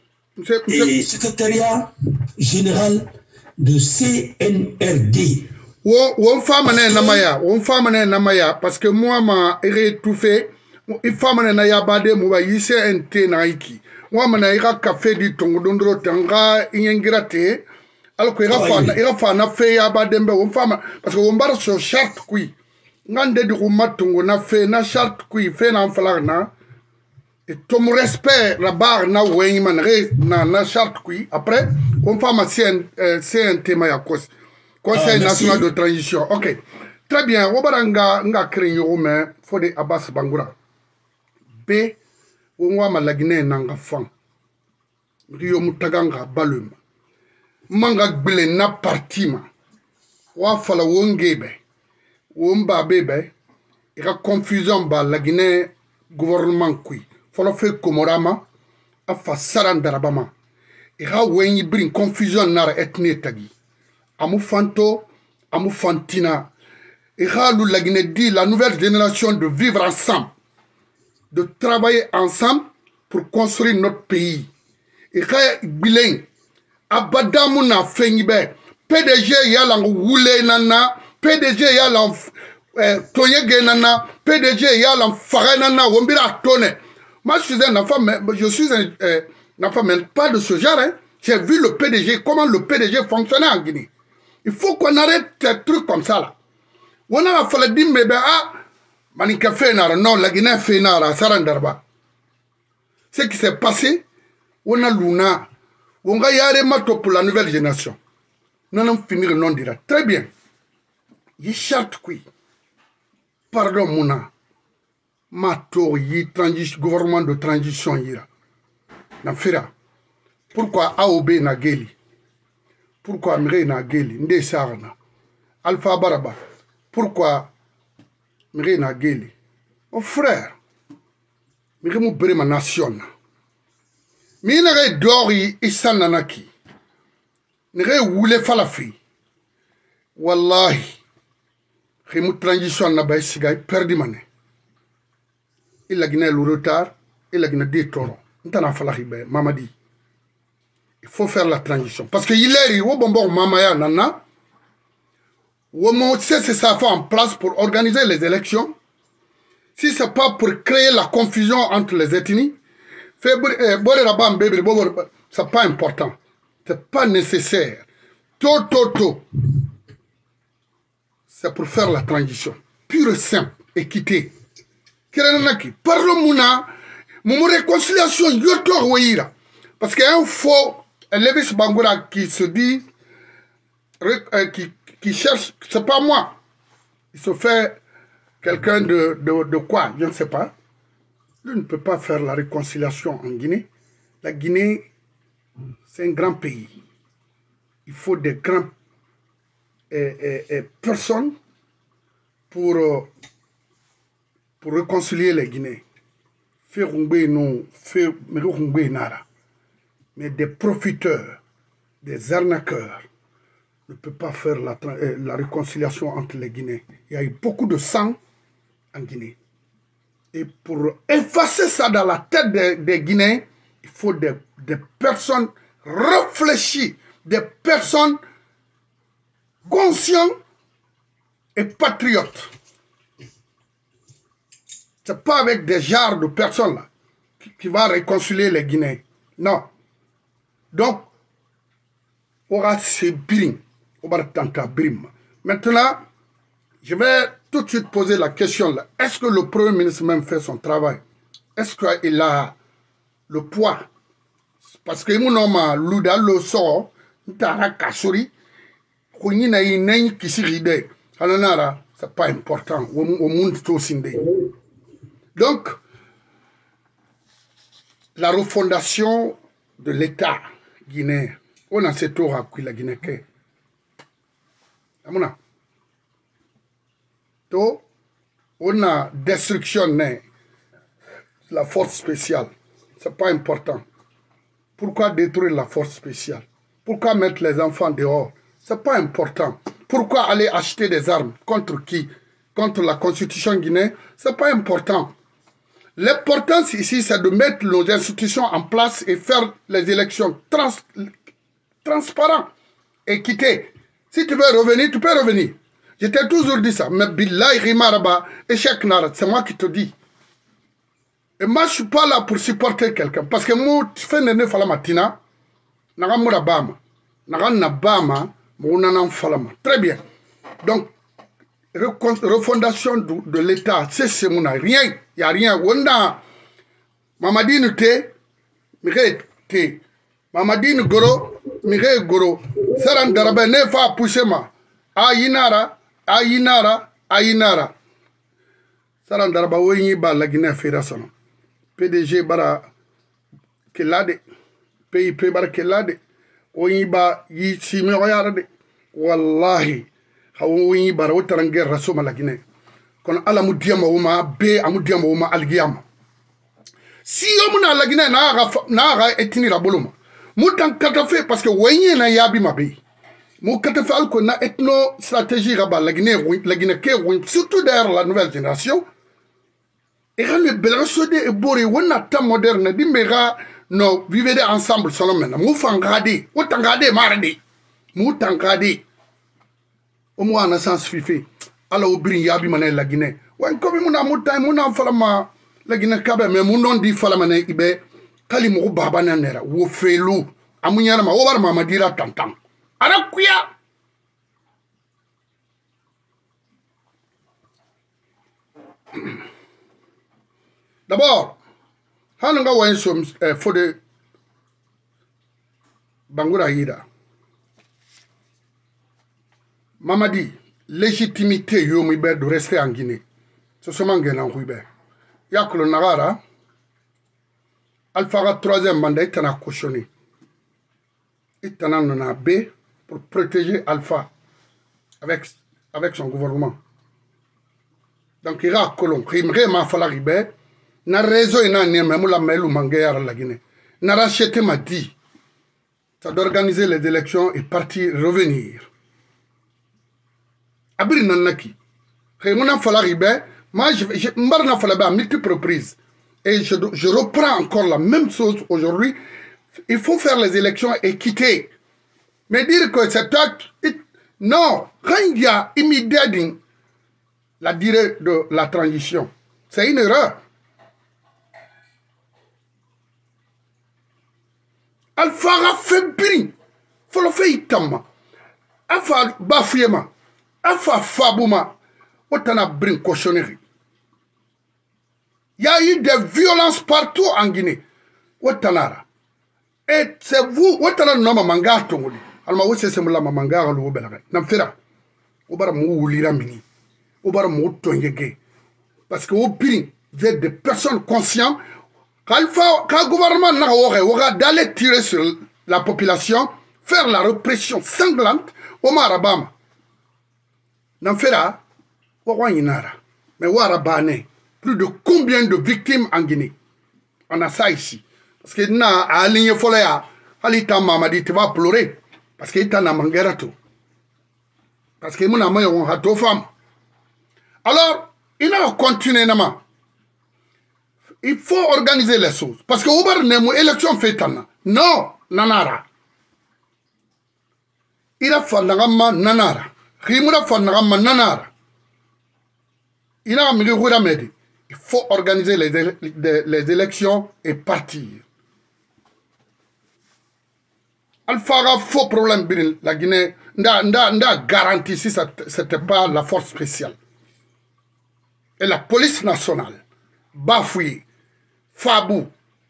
général de CNRD. On femme namaya parce que moi ma étouffé il femme na ya bade mo ba yise ente na iki moi mana ira café di tongo dondro tanga ingrate alors que ira fa na fe ya bade mbe on femme parce que on bar sur charte kui ngande di ko matongo na fe na charte kui fe na falar na et ton respect la barre na wen man re na charte kui après on femme CNT maya kos Conseil national de transition. Ok. Très bien. Robaranga nga krenyo me fode Abbas Bangoura. B wonwa malagine nanga fan. Rio mutaganga balum. Manga gbele na partima. Wa fala wongebe. Womba bebe. Ira confusion ba lagine gouvernement kui. Fala fe komorama afa sarandarabama. Ira wenyi bring confusion nara ethnie tagi. Amou Fanto, Amou Fantina, et Ralou Lagine dit la nouvelle génération de vivre ensemble, de travailler ensemble pour construire notre pays. Et Ralou Bilen, Abadamouna Fengibe, PDG Yalang Woule Nana, PDG Yalang Tonye Genana, PDG, Yalam, Farenana, Wombira, Tone. Moi, je suis un enfant, mais je suis un enfant, mais pas de ce genre. Hein. J'ai vu le PDG, comment le PDG fonctionnait en Guinée. Il faut qu'on arrête des trucs comme ça, là. On a fallu dire, mais Manika Fenara, non, la Guinée Fenara, Sarandarba. Ce qui s'est passé, on a Luna, on a Yare Mato pour la nouvelle génération. Nous allons finir le nom dira. Très bien. Il charte qui. Pardon, Mouna. Mato, gouvernement de transition, ira. N'afira. Pourquoi AOB na Geli? Pourquoi Mire na Geli? Nde Sarana. Alpha Baraba. Pourquoi Mire na Geli? Mon frère. Mire mou bere ma nation. Mire dori isan nanaki. Mire wule falafi. Wallahi. Mire transition na bay siga perdi mané. Il a gagné le retard, il a gagné des taureaux. Mamadi. Il faut faire la transition. Parce que il est au bonbon Mamaya Nana. C'est ça fait en place pour organiser les élections. Si ce n'est pas pour créer la confusion entre les ethnies, c'est pas important. C'est pas nécessaire. Tôt. C'est pour faire la transition. Pure et simple, équité. Parle-moi, mon réconciliation, parce qu'il y a un faux Levis Bangoura qui se dit, qui cherche, c'est pas moi. Il se fait quelqu'un de quoi, je ne sais pas. Lui ne peut pas faire la réconciliation en Guinée. La Guinée, c'est un grand pays. Il faut des grandes personnes pour réconcilier les Guinéens. Mais des profiteurs, des arnaqueurs ne peuvent pas faire la réconciliation entre les Guinéens. Il y a eu beaucoup de sang en Guinée. Et pour effacer ça dans la tête des Guinéens, il faut des personnes réfléchies, des personnes conscientes et patriotes. Ce n'est pas avec des genres de personnes là, qui vont réconcilier les Guinéens. Non. Donc, on aura ces brimes. On va tenter brim. Maintenant, je vais tout de suite poser la question là. Est-ce que le Premier ministre même fait son travail? Est-ce qu'il a le poids? Parce que mon nom, Louda le sort, Ntara Kasuri, Kounina Inen Kisiride, Alanara, c'est pas important. Au monde tout sindé. Donc, la refondation de l'État guinéen, on a cette tour à qui la Guinée. On a destruction de la force spéciale. Ce n'est pas important. Pourquoi détruire la force spéciale? Pourquoi mettre les enfants dehors? Ce n'est pas important. Pourquoi aller acheter des armes? Contre qui? Contre la constitution guinéenne? Ce n'est pas important. L'importance ici, c'est de mettre nos institutions en place et faire les élections transparentes, équitées. Si tu veux revenir, tu peux revenir. Je t'ai toujours dit ça. Mais billahi rimaraba, échec nara, c'est moi qui te dis. Et moi, je ne suis pas là pour supporter quelqu'un. Parce que moi, tu fais nene fala matina, naga moura bama, naga nabama, mouna falama. Très bien. Donc, refondation de l'État, c'est mon rien, il n'y a rien. On a Mamadine te, mire te, Mamadine goro, mire goro, Saran Darabe ne fa poussema, ayinara, Saran Daraba wenyi ba la Guinée fédération. PDG bara kelade, PIP bara kelade, wenyi ba yi simi oyarade, wallahi. Hawi bara wotarange rasoma la Guinée. Kon ala mudiama wuma be amudiama wuma algiyama. Si yomuna la Guinée na ga etini la boloma. Mutan katafe parce que wenye na yabi mabe. Mu katafe alko na ethno stratégie raba la Guinée ke surtout derrière la nouvelle génération. Et quand le belrasode et boré wona temps moderne dimera no vivez ensemble seulement. Mu fangade, otangade marade. Mu tangade. Au moins, on a sens fifi. ala obrin yabi mané la Guinée wan ko bi muna mutay muna falama la Guinée kabe mais mu non di falama né ibe kali mo baba na nera wo felu amunyana ma wo bar mama dira tantam ara kuya d'abord hananga wan som fode Bangoura Yida Mamadi légitimité yomi be de rester en Guinée ce sont mangena huibe yaklo nagara Alpha 3e mandat itana cautionné itana nana B pour protéger Alpha avec son gouvernement donc il a colon rimre ma fala ribe na réseau ina ne memula melu mangera la Guinée na racheté m'a dit ça d'organiser les élections et partir revenir abri nanaki khemuna fala ribe moi je mbarna fala ba multiples reprises et je reprends encore la même chose aujourd'hui. Il faut faire les élections et quitter. Mais dire que cet acte... Non, quand il y a immédiat la durée de la transition, c'est une erreur. Alpha a fait brin. Faut le faire itama. Alpha bafuyema. Alpha fabouma. Otana brin cochonnerie. Il y a eu des violences partout en Guinée. Ouattanara. Et c'est vous, Ouattana non manga tongoli. Alma wose semula manga lo belaga. Namfera. Obara mou lira mini. Obara mou tongege. Parce que au pire, vous êtes des personnes conscientes. Quand le gouvernement n'a pas d'aller tirer sur la population, faire la répression sanglante, au Marabama. Namfera. Ouainara. Mais Ouarabane. Plus de combien de victimes en Guinée? On a ça ici. Parce que na a aligné foléa, Halita Mamadi, tu vas pleurer. Parce qu'il t'a mangerato. Parce que mon ami on a deux femmes. Alors, il a continué nama. Il faut organiser les choses. Parce que Oubar Nemo élection fait non, nanara. Il a fait nanara. Rimura fait nanara. Il a mis Medi. Il faut organiser les élections et partir. Alpha a faux problème. La Guinée n'a garanti si ce n'était pas la force spéciale. Et la police nationale. Bafoué. Fabou.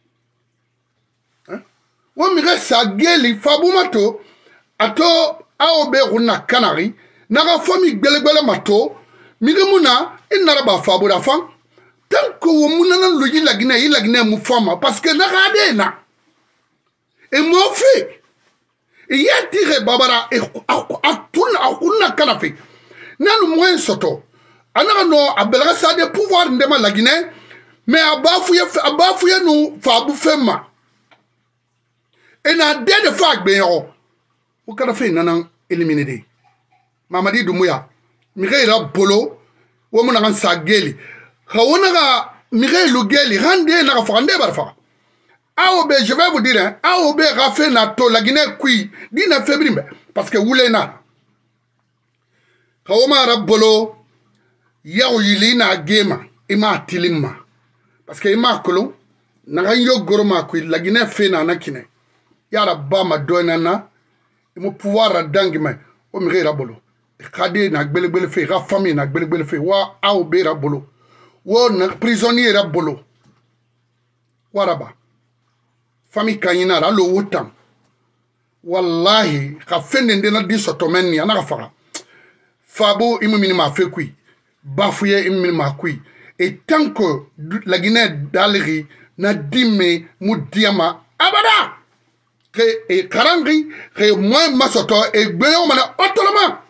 Ou mire sa gueule. Fabou mato. Ato aobe runa Canary. Naga fomi gbele mato. Mire muna. Il n'a pas Fabou la femme. Tant que vous n'avez pas la Guinée, il a Guinée moufama parce que n'a na. Et mon fils, il y a tiré Babara et a canapé. N'a le moins soto. Anano a belasa de pouvoir de la Guinée, mais à bafouye nous Fabou Fema. Et n'a de fag béo. Au canapé, nanan éliminé. Mamadi Doumouya, Mireille Bolo, ou mon agan sageli. Kawonaga Mireille Lugeli, Rande na Fande Barfa. Aobe, je vais vous dire, Aobe Rafe Nato, la Guinée Kui, Dina Febrimbe, parce que Woulena. Kawoma Rabolo, Yaoulina Gema, Ima Tilima. Parce que Ima Kolo, Narayo Goroma Kui, la Guinée Fena Nakine. Yara Bama Doenana, il faut pouvoir d'angme, au Mireille Rabolo. Kade na gbele fe, Rafami na gbele fe, wa Aobe Rabolo. Wo na prisonnier Rabolo. Waraba. Famille Kanyina ra lo wutam. Wallahi, ka fende na di sotomeni anaka fara. Fabo imumini ma fe kui. Bafouye imumini ma kui. Et tant que la Guinée d'Alri na dime mudiama abada. Que e karangri, que moi masoto e gbeyo mana autrement.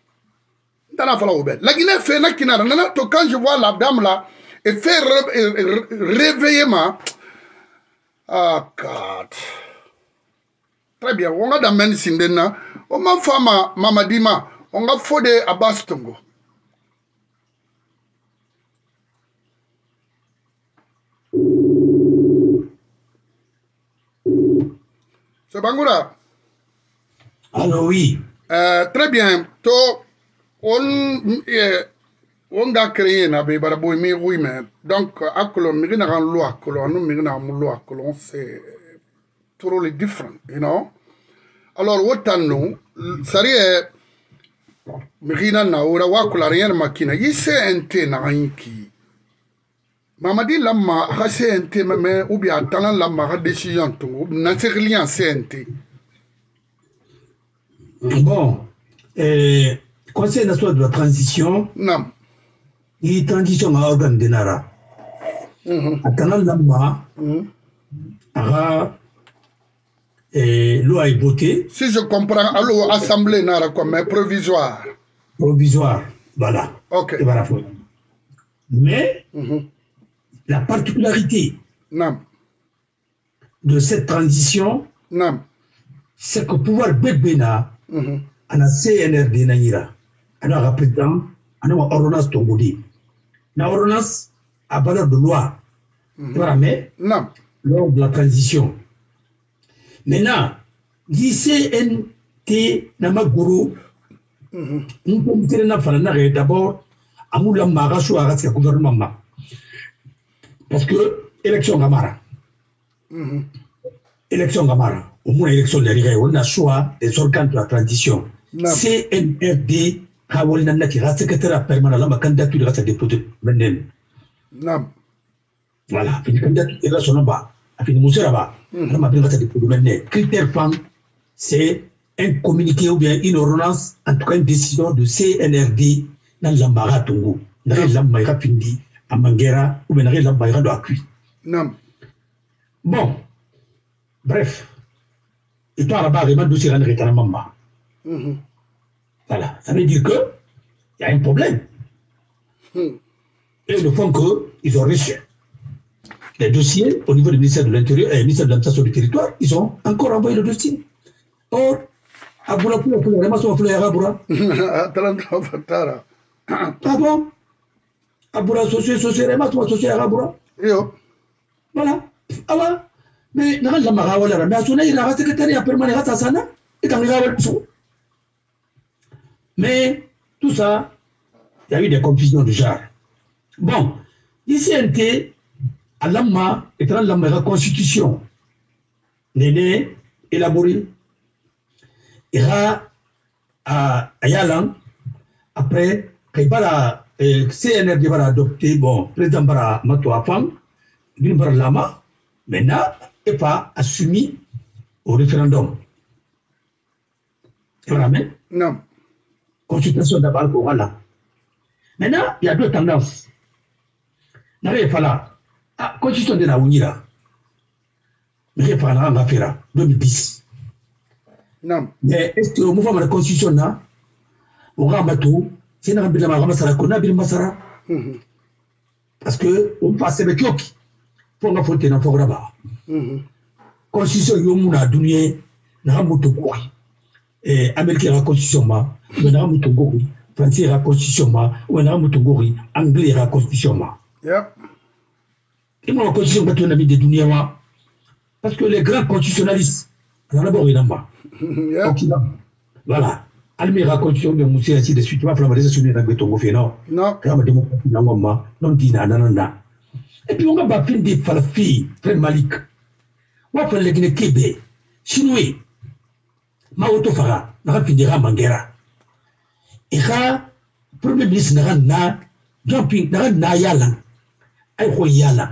La Guinée fait nakina. Quand je vois la dame là, et fait réveiller ma. Ah, God. Très bien. On a d'amener Sindena. On m'a fait ma dima. On a fait des abastongo. C'est Bangoura. Alors oui. Très bien. On On a créé na be barabo mi oui mais donc akolo mi na kan lo akolo anu mi na mu lo akolo c'est totally different, you know. Alors wotano sari mi na ora wakula rien makina yise ente na anki mamadi lamma khase ente me ubi atana lamma ha décision to na serlian CNT. Bon, Conseil national de la transition. Non. Il transition à organe de Nara. Attendant l'amba, l'eau a voté. Si je comprends, alors assemblée Nara comme mais provisoire. Provisoire, voilà. Ok. Mais la particularité de cette transition, c'est que pouvoir Bébéna, à CNRD Nanira, à un président, à une ordonnance tombodi. La ordonnance a valeur de loi. Mais lors de la transition. Maintenant, l'ICNT Namaguru, nous pouvons dire d'abord, à Moula Marachou à le gouvernement. Parce que élection Gamara. Élection Gamara. Au moins, élection de l'IRE, on a choix des organes de la transition. CNRD, Kawal Nanaki, secrétaire permanent, la candidature de la député. Voilà, une candidature de son nom, une Mousseraba, la député. Critère femme, c'est un communiqué ou bien une ordonnance, en tout cas une décision de CNRD dans l'Ambara Tongo, dans l'Ambara Pindi, à Manguera, ou bien dans l'Ambara de Akui. Bon, bref. Et toi, là-bas, vraiment, nous sommes en Mamba. Voilà, ça veut dire qu'il y a un problème. Et le fond qu'ils ont reçu les dossiers au niveau du ministère de l'Intérieur et du ministère de l'Administration du territoire, ils ont encore envoyé le dossier. Or, Aboura, ah bon? Aboura, voilà. Ah ouais? Mais n'a pas marre mais à son il a secrétaire permanent à Sana et quand il a mais tout ça, il y a eu des confusions du genre. Bon, ici à l'AMA, et dans la constitution, n'est élaborée, il y a à Yalan, après, quand il CNRD va adopter, bon, président Bara Mato Afang, d'une Bara Lama, maintenant, et pas assumé au référendum. Tu vois, non. Consultation d'abord, voilà. Maintenant, il y a deux tendances. Il y a la constitution de la Unira. Il y a la 2010. Non. Mais est-ce que le mouvement de la constitution là, on va tout, c'est un peu de Masara. Parce que on passe avec Yoki. Pour nga fote na fogara constitution yo muna dunie na muto koi américain la constitution ma na muto gori français la constitution ma na muto gori anglais la constitution ma et moi la constitution ba tona bi de dunie wa parce que les grands constitutionnalistes na d'abord ina ma voilà almi la constitution de monsieur ainsi de suite va falloir les assumer dans betongo fait non kama démocratie na ngoma non dina nanana. Et puis on a bapin des falafis, très malik. On va faire les Guinée-Kébé, Chinois, Maoto Fara, Narapindera Manguera. Et là, Premier ministre n'a jumping, n'a yalan, aïe yalan.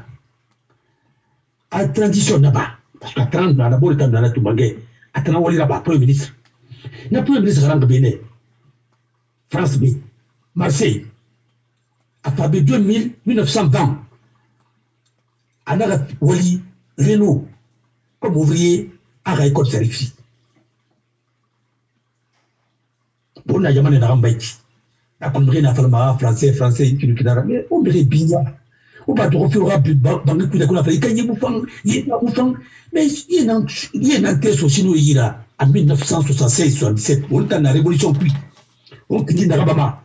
À transition là-bas, parce qu'à 30 dans la bonne temps dans la Toubangé, à 30 ans là-bas, Premier ministre. Le Premier ministre Rang Béné, France B, Marseille, à Fabé 1920. Anara Wali Renault comme ouvrier à Raikot Serifi. Bon, la Yamane Narambaïti. La connerie n'a pas français, qui nous quittera. Mais on dirait bien. On va te refaire Banque de la Faïka, il y a bouffant. Mais il y a un test aussi, nous, il y a en 1976-77. On est dans la révolution, puis. On dit Narabama.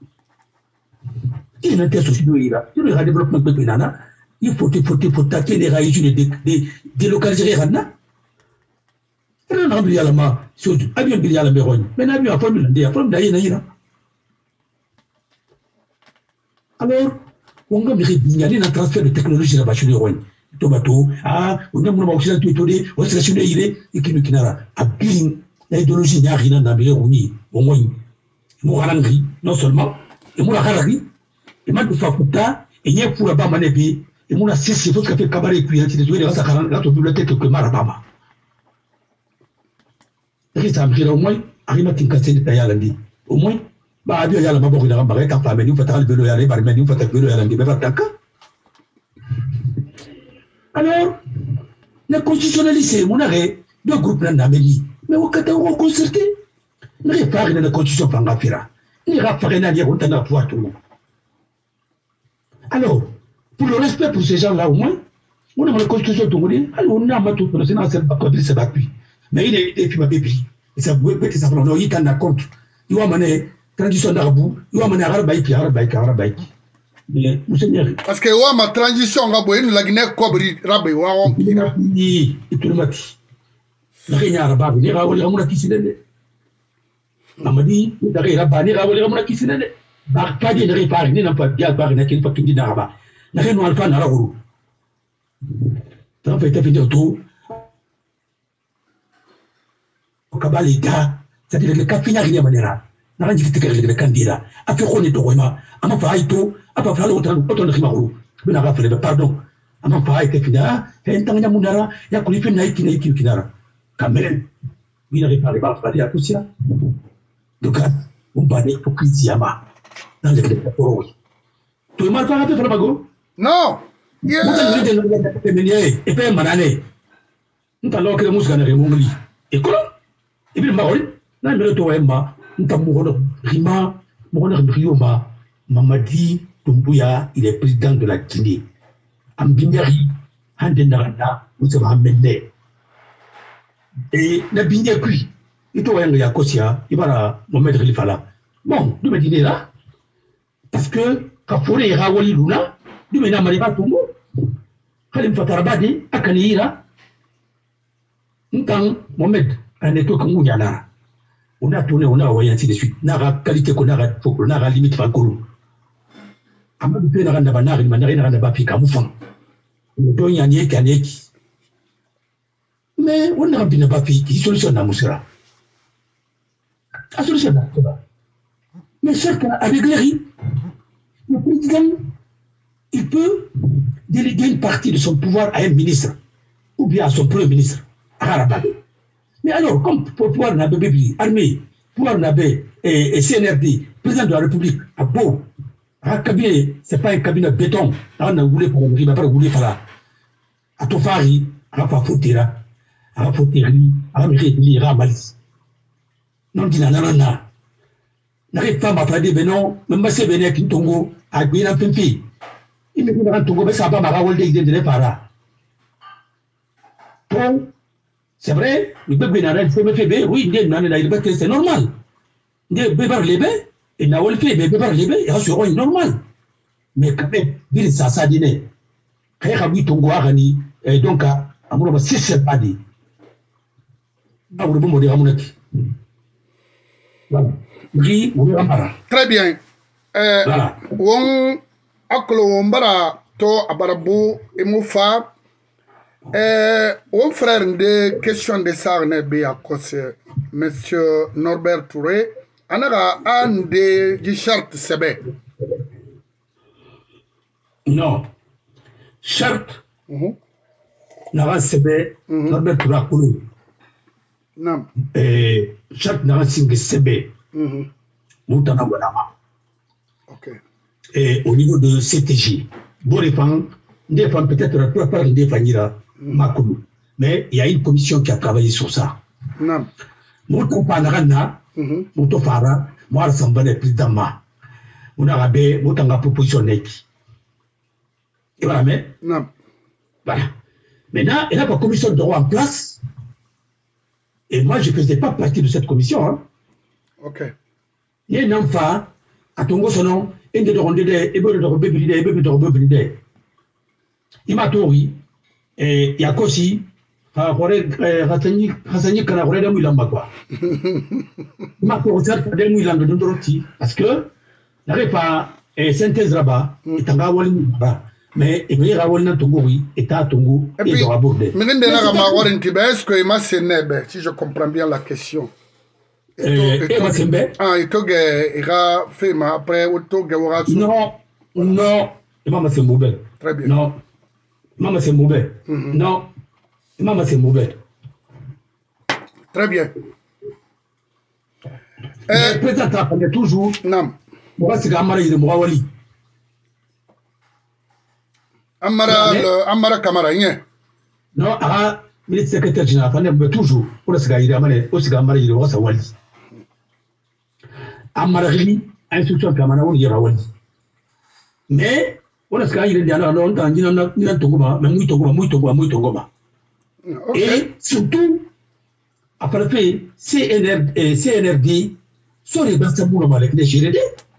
Il y a un test aussi, nous, il y a. Il y a un développement de Pénana. Il faut taquer les raïs de délocaliser Rana. Et là, on a la main, sur avion de la Mérogne. Mais on a vu un formule, un formule d'ailleurs. Alors, on a un transfert de technologie là-bas sur les rois. Tobato, on a mon occident tout étonné, on s'est sur les îles, et qui nous kinara. A bien, l'idéologie n'a rien à dire, au moins, mon harangri, non seulement, et mon harangri, et ma fakuta, et n'y a pour la bas manébi, et mon assis, il faut que fait cabaret, puis il y a des gens là, tu bibliothèque que marabama. Et ça me dit au moins, arrive à t'incaser les payalandi. Au moins, bah, il y a la mabou de la barrette, en famille, vous faites le vélo, aller, par menu, vous faites le vélo, aller, mais pas d'accord. Alors, les constitutionnalistes, mon arrêt, deux groupes d'Amélie, mais au cas où on concerté, les parents de la constitution Fangafira, les raffaires n'a rien à pouvoir tout le monde. Alors, pour le respect pour ces gens-là, au moins, on a la constitution tout le monde, alors on a tout le Sénat, c'est pas contre ses battus. Mais il est des films à bébé, et ça vous peut ça prend, il t'en a compte. Il va mener tradition d'Arabou, il va mener Arabaïki. Parce que ma transition nga boyen la Guinée kobri rabé wa on pira ni iturmati la Guinée arabe ni ga wali amuna kisinene amadi da ga rabba ni ga wali amuna kisinene ba kadi ne repar ni na pa dia ba na kin pa kindi na ba na ga no alfa na rawuru tan fa ta findo to kabali ta c'est-à-dire le kafina ni manera na ga jikite le kandira afi khoni to goima ama fa aito apa fa lo tan oton khimaru bina ga fele pardon ama fa aite fina en tanga munara ya kulifi na iki kinara kamelen bina repare ba fa ya kusia donc on va dire hypocrisie ama dans les poro to mal fa ga fa bago non mutan ni de menye e pe manane nta lo kere musga na remongli e ko e bi maori na me to wemba nta mo gono rioma Mamadi Doumbouya, il est président de la Guinée. Ambindari, Handenaranda, nous sommes amenés. Et Nabindé puis, il doit y avoir Kosia, il va Mohamed Rifala. Bon, nous me dîner là, parce que Kafore et Rawali Luna, nous menons Mariba Tumbo, Kalim Fatarabadi, Akaniira, Ntang Mohamed, un étau comme Mouniana. On a tourné, on a envoyé ainsi de suite. Nara qualité qu'on a, on a limite Fankolo. Amadou pe na randa banari manari na randa bafika mufang ndo nyanye kaneki mais on a bina bafiki solution na musira a solution na mais chacun avec les le président il peut déléguer une partie de son pouvoir à un ministre ou bien à son premier ministre mais alors comme pouvoir na bébé armée pouvoir na et CNRD président de la République à Beau. Un cabinet, ce n'est pas un cabinet béton. On a voulu pour on va pas rouler par là. À ton fari, à la fautera, à la fauterie, à la mairie, à Malis. Non, dit nanana. N'arrive pas à faire des bénons, même si c'est béné qui tongo, à Guina Pimpi. Il me dit un tongo, mais ça va pas avoir des idées par là. Bon, c'est vrai, le bébé n'a rien fait, mais fait, oui, c'est normal. Des bébés les bébés. Et n'a pas fait, mais pas les bébés, c'est normal. Mais quand même, il ça ça dîner. Quand il a vu ton goarani, et donc, à mon avis, c'est pas dit. Ah, vous le bon modèle à mon avis. Très bien. On a colombara to abarabu et moufa. On frère de question de sarne à cause monsieur Norbert Touré. Anaga un de charte sebe. Non. Charte. Naga sebe. Norbert Touré Koulou. Non. Charte naga singe sebe. Moutana Wadama. Ok. Et au niveau de CTJ, Borifan, peut-être pas par définir Makoulou. Mais il y a une commission qui a travaillé sur ça. Non. Moutana Mouto Fara, moi, je suis le président. On a rabé, on a proposition net. Et voilà, mais. Non. Voilà. Maintenant, il y a la commission de droit en place. Et moi, je ne faisais pas partie de cette commission. Hein. Ok. Il y a un enfant, à Tongo Sonon, il y a des il m'a tout oui. Et il y a aussi. Rasani kana hore da mu ilamba kwa ma ko tsar da mu ilamba don doroti parce que n'arrive pas et synthèse là-bas, et t'as mais il y a un tongo, et t'as tongo, et il y a abordé. Mais est-ce que Emma Senebe, si je comprends bien la question. Emma Senebe? Ah, il a fait, mais après, non, non, Emma Senebe. Très bien. Non, Emma Senebe. Non, Emma Senebe. Très bien. Peut-être qu'on toujours. Non. Moi, c'est Amara de Mouawali. Amara Kamara, non, ministre secrétaire général, mais toujours. Pour ce gars, il a mané aussi Amara de Mouawali. Amara Rimi, instruction Kamara, on ira Wali. Mais, on a ce gars, il est là, on a dit, et surtout, après fait, CNRD, sont les Bassamoula avec les GRD.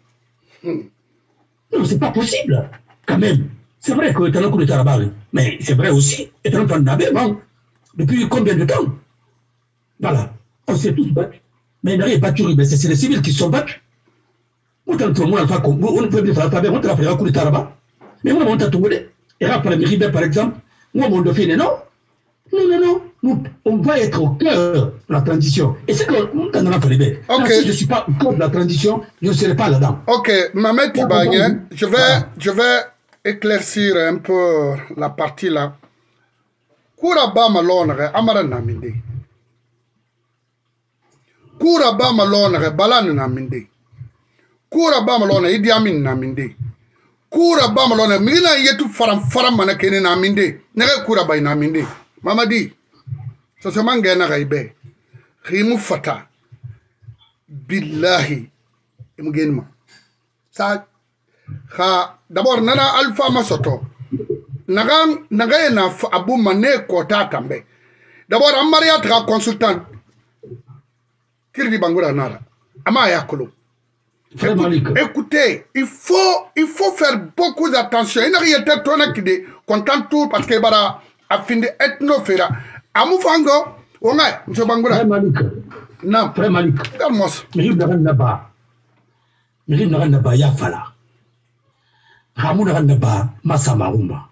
Non, c'est pas possible, quand même. C'est vrai que tu as un coup de travail, mais c'est vrai aussi, et tu as un plan d'abord, depuis combien de temps? Voilà, on s'est tous battus. Mais il n'y a pas battu, mais c'est les civils qui sont battus. On peut faire un coup de travail, mais moi, on t'a tout et après, Méribé, par exemple, moi, mon dauphin, non. Non. Nous, on va être au cœur de la transition. Et c'est que nous, quand on a fait si je ne suis pas au cœur de la transition, je ne serai pas là-dedans. Ok, Mamet Tibagné, je vais éclaircir un peu la partie là. Kouraba malonre, Amara Naminde. Kouraba malonre, Balan Naminde. Kouraba malonre, Idi Amin Naminde. Kouraba malonre, Mina yetu faram manakene Naminde. Nere Kouraba Naminde. Mamadi. Ça se mangena gaibe. Rimu fata. Billahi. Imugenma. Ça. D'abord, nana alpha masoto. Naga na abu mané kota tambe. D'abord, amaria tra consultant. Kirdi bangura nara. Amaya kolo. Écoutez, il faut faire beaucoup d'attention. Il n'y a rien de tout qui dit content tout parce que bara a fini ethnofera. Amufango, onga, monsieur Bangura. Frère Malik. Non. Frère Malik. Calmos. Mérib Naba, Yafala. Ramou Naba, Massama Rumba.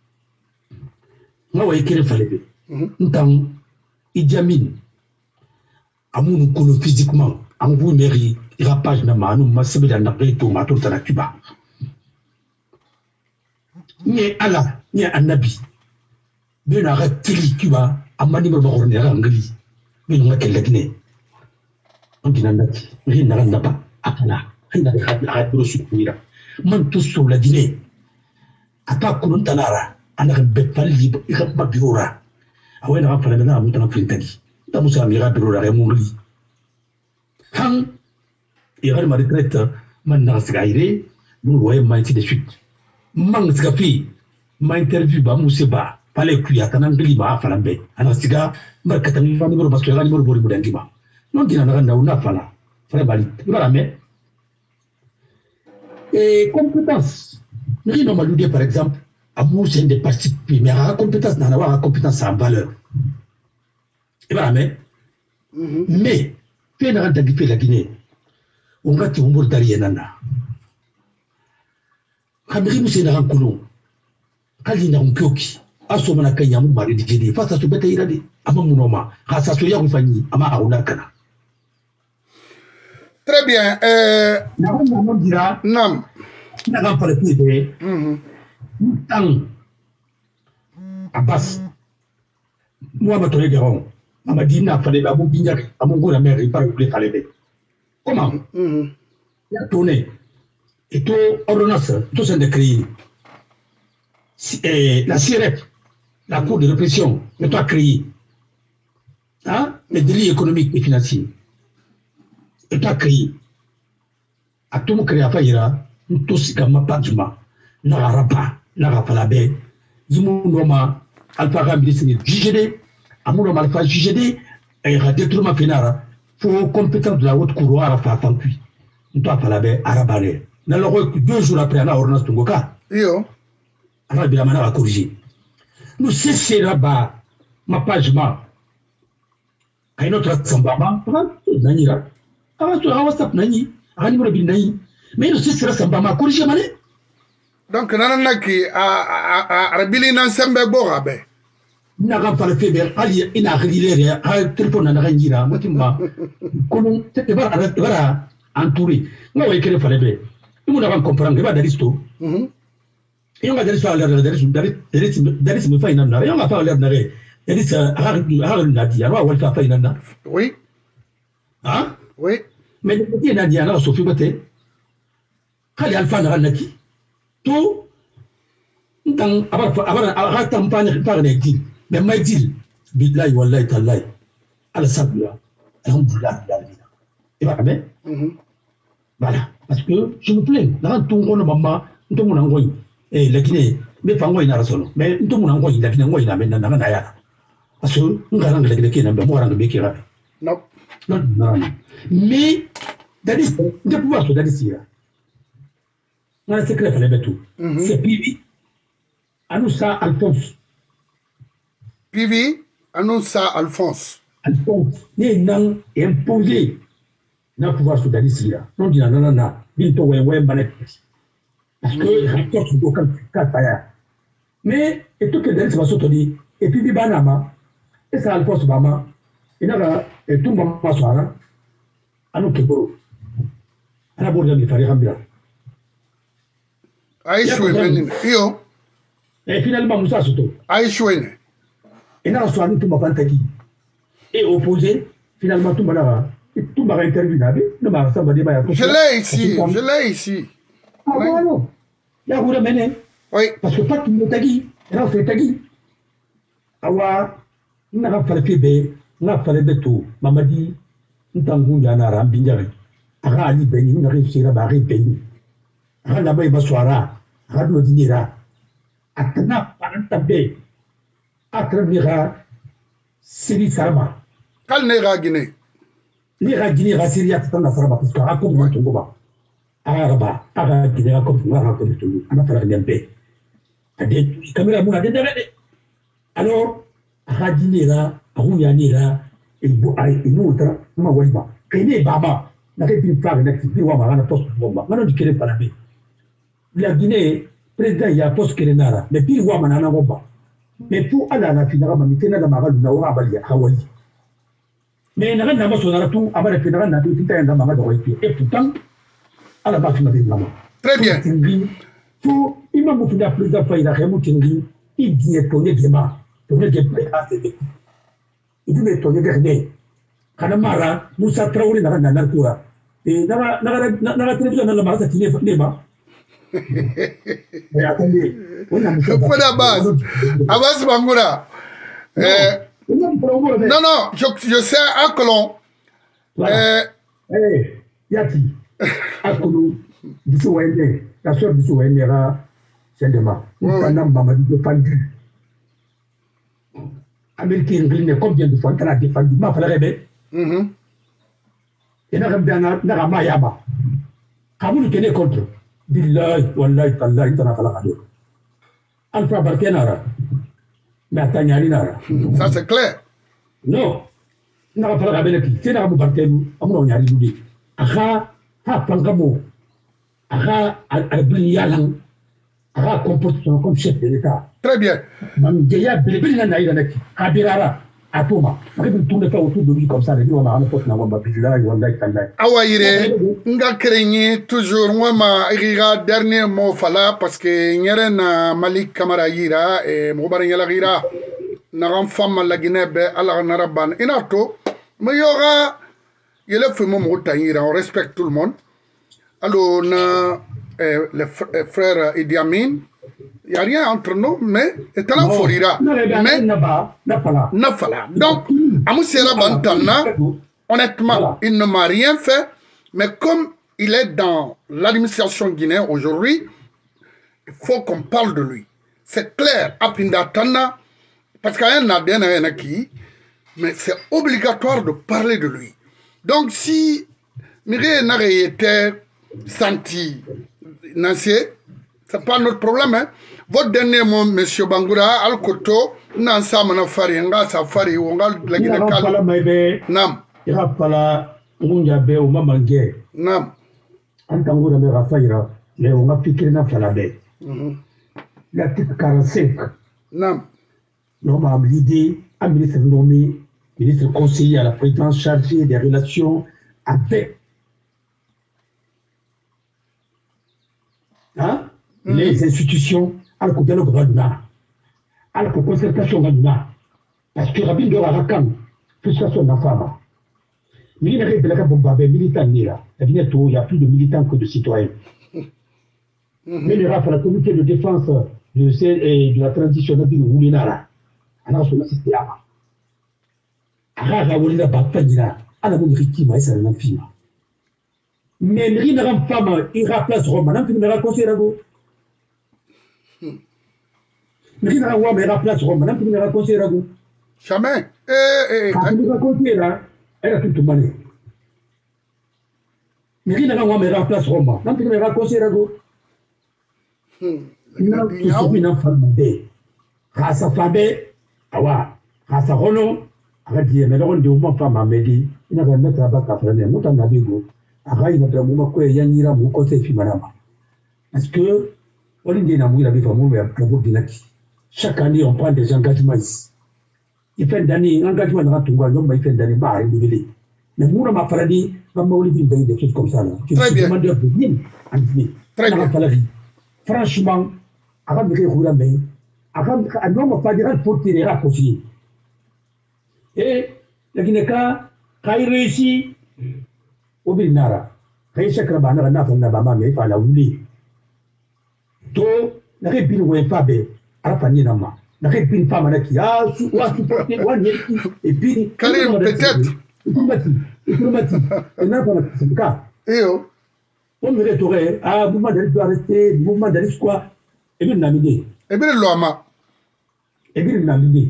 Moi, il fallait. N'tant, Idjamin. Amoun Kolo physiquement. Amou Meri, Rapage Nama, nous Massebe Nabreto, Mato Tanakuba. Ni Allah, ni Anabi. Bien arrêté Cuba. Amani me borne rangli mais non qu'elle l'a on dit nandati mais n'a pas apala hina la pro sukura man to so la dîner ata kunun tanara ana be palli ba biura awena ga fala na mutana flintani ta musa mira biura re mumri han et har ma retraite man na sgaire nous voyons manti de suite man sgafi ma interview ba museba fallait qu'il y ait un anglais à Falambe. Alors, c'est gars, marqué un numéro parce que la numéro pour le Dima. Non, il y a un fala. Voilà, mais. Et compétence. Nous, nous, par exemple, à vous, c'est des participer, mais à la compétence, n'a pas compétence en valeur. Et voilà, mais. Mais, fait une rente à la Guinée. On va te mourir derrière Nana. Kamiri Moussé un Koulou. Kalina Mkyoki. Asomana kanyamu mari dijidi fasa to beta irade ama munoma hasa so ya kufanyi ama auna kana. Très bien. On dira non. Na ga pare pide. Tang Abbas. Moi ma tole garon. Ama dina fale ba bu binjak amungo na mère par le fale. Comment? Ya tourné. Et tout ordonnance tout c'est décrit. La CIREP, la Cour de répression, que tu as créé, hein, les délits économiques et financiers, et tu as créé, à tout le monde créé à Faïra, nous tous, comme Padjuma, Narapa, Narapalabe, Zoumounoma, Alpha Rambis, JGD, Amounoma Alpha JGD, et Radétruma Fénara, pour compétence de la haute cour à Rafa Fankui, nous t'as Falabe, Arabane. N'alors, 2 jours après, on a ordonnance Tungoka. Alors, bien, on a corrigé. Nous cessons là-bas, ma page, à une autre assemblée, Nani, à WhatsApp, Nani, à un numéro de Nani, mais il sera samba ma corrigé mané donc nanana ki arbili nan sembe borabe na ga fala febe ali ina grilere ha tripo na ga ngira mutimba kono te bara entouré nga way kere fala be imu na ga comprendre ba daristo iyo ga daristo ala daristo mi fayna na yo ga fa ala na re daristo ha na dia wa wal fa fayna na oui hein oui mais le petit na dia na sofi bote khali alfa na naki to ntan abara tampane par ne dit mais ma dit billahi wallahi tallahi ala sabia alhamdulillah et bah ben voilà parce que je me plains dans tout on maman tout mon ngoy et la Guinée mais fa ngoy na rasolo mais tout mon ngoy la Guinée ngoy na men na ya parce que ngara ngale ke na be mo ranga be kira non mais dadis de pouvoir so dadis ya na secret fallait betu c'est Pivi Anoussa Alphonse Pivi Anoussa Alphonse ni nan imposé na pouvoir so dadis ya non dina na binto we manet parce que rapport do kan kataya mais et tout que dadis va sotoni et Pivi banama et ça Alphonse bama ina ga et tout mama soara anu keboro ana borda mi fari hambira Aïchoué yo et finalement Moussa Soto Aïchoué et n'a soir tout ma pantaki et opposé finalement tout m'a interview ne m'a ça va débat je l'ai ici ah bon ya vous ramenez oui parce que pas tout le tagi et on fait tagi awa n'a pas fait be n'a pas fait tout mamadi ntangu ya na rambinjari aga ali beni na réussir à barrer beni aga na bay baswara aga do dinira atna paranta be atravira siri sarma kal ne ga Guinée ni ga Guinée ga Syria tana sarma parce que aga ko mo tungo ba aga Guinée ga ko ngara ko tungo ana fara dembe ade kamera mu ade dede alors aga dinira agu ya nira e bo ay inutra ma waiba kene baba na ke bin fara na ki wa ma na poste bomba ngano dikere para be la Guinée président ya poste kene nara mais bi wa ma na bomba mais pour ala na fi na ma mitena da maga na wa bali hawali mais na na ma so na tout amara fi na fi tinta na ma da wai et pourtant ala ba fi na bin mama très bien pour imam fi da président fa ira khemu tingi il dit to ne gema to ne gema il dit to ne gema kana mara Moussa Traoré na na nartura et na télévision na ma sa tine nema mais attendez on a Abbas Bangoura non je sais Akolon yati Akolon biso wende la sœur biso wende ra sendema kana Mamadou de Pandu américain ngline combien de fois kana défendu ma fala rebe et n'a pas n'a pas yaba kabulu kene contre billahi wallahi tallahi tana kala kado alpha barkenara mais atanyari nara ça c'est clair non n'a pas la beleki c'est n'a pas barkenu amuno nyari dudi aha ha pangamo aha albiliyalan aha comportement comme chef de l'état très bien mam deya bilbil na ida neki kabirara atoma avec tout le temps autour de lui comme ça les gens on a porte na wamba billahi wallahi tallahi awayire nga krenye toujours moi ma iriga dernier mot fala parce que nyere na Malik Camara yira et mobar nyala gira na ram femme la Guinée be ala na rabban inato mais yora yele fait mon mot yira on respecte tout le monde alors na les frères Idi Amin il n'y a rien entre nous, mais c'est un forira. Mais, nafala. Donc, Amoussera Bantana, honnêtement, il ne m'a rien fait, mais comme il est dans l'administration guinéenne aujourd'hui, il faut qu'on parle de lui. C'est clair, Apindatana, parce qu'il y a un ADN qui, mais c'est obligatoire de parler de lui. Donc, si Mireille Nare était senti, Nancy, c'est pas notre problème, hein. Votre dernier mot, M. Bangoura, Al-Koto, nan samana fari, nga safari, nga la Guinée Kal. Nam. Il a pas la Munyabe ou Mamangé. Nam. En tant que la Rafaïra, mais on a piqué dans Falabé. L'article 45. Non. Normalement, l'idée, un ministre nommé, ministre conseiller à la présidence chargée des relations avec les institutions, à la dialogue Raduna, à la concertation Raduna, parce que Rabin de Rakan, frustration de la femme. Mais il y a des militants, il y a plus de militants que de citoyens. Mais il y a la comité de défense de la transition de Woulinara. Alors, sur le système. Alors, on a pas fait ça. Alors, on a dit qu'il c'est un film. Mais il y a une femme, il remplace Rome. On a fait une raconter là-bas. Mais il y a une femme, il remplace Rome. On a fait une raconter là-bas. Jamais. Quand il raconter là, elle a tout demandé. Mais il y a une femme, il remplace Rome. On a fait une raconter là-bas. Il y a une femme, Rasa Fabé, Awa, Rasa Rono, Arrêtez, mais là on dit au moins femme à Medi, il n'a pas mettre à bas à Frané, non t'en as bigo, Arrêtez, il n'a pas moment quoi, Yanira, mon côté Fimanama. Parce que, on dit n'a mouillé la vie famille, mais à Bourdinaki. Chaque année, on prend des engagements ici. Il fait d'année, engagement dans tout le monde, il fait d'année, bah, il est mais moi, ma paradis, ma Olivier Bay, des choses comme ça. Très bien. Très bien. Franchement, avant de réouvrir la main, un homme pas dire pour tirer à côté. Et la Guinée-Ka, quand il réussit, au Binara, quand il s'est crabé, n'a pas de mais il fallait oublier. Donc, la rébine ou un fabé, à la famille nama. La rébine femme qui a supporté, et puis, Karim, peut-être. Diplomatique. Et n'a pas de cas. Et oh. On me retourne, ah, mouvement d'aller arrêter, mouvement d'aller quoi. Et bien, l'amidé. Et bien, l'homme. Et bien, l'amidé.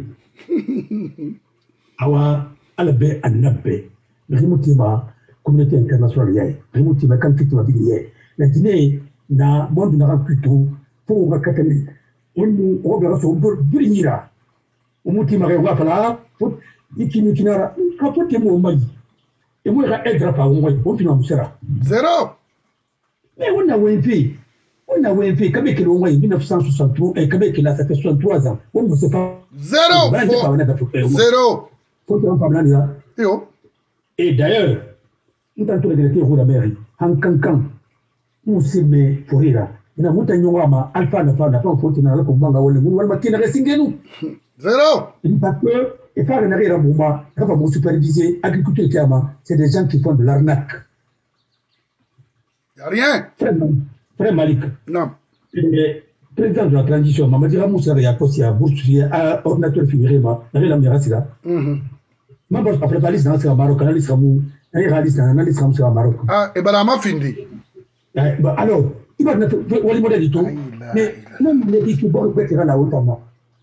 Awa, alabe, anabe. Remotima, communauté internationale, yé. Remotima, quand tu vas dire, la Guinée, na, monde n'a plutôt, pour ma catholique. On verra son brillira. On moutima, on va faire faut, ikinara, capote mon mali. Et moi, il y a pas on finit sera. Zéro. Mais on a WNP. On a WNP. Quand il en 1963, et quand il a fait 63 ans, on ne sait pas. Zéro. Zéro. Et d'ailleurs, nous avons regretté la mairie. En cancan, nous sommes pour rire. Nous avons monté Alpha n'a pas faute dans le combat. Nous avons resté nous. Zéro. Parce que, et par un arrière moment, quand on superviser agriculture, c'est des gens qui font de l'arnaque. Il n'y a rien. Frère Malik. Non. Le président de la transition, Mamadi Ramoussa, il y a posé à boursier, à ordinateur figuré, il y a la mirasila. Mambo a préparé dans ce Maroc, analyse Ramou, analyse Ramou au Maroc. Ah, et ben, la ma fini. Alors, il va le modèle du tout. Mais même les disques, bon, peut être là autrement.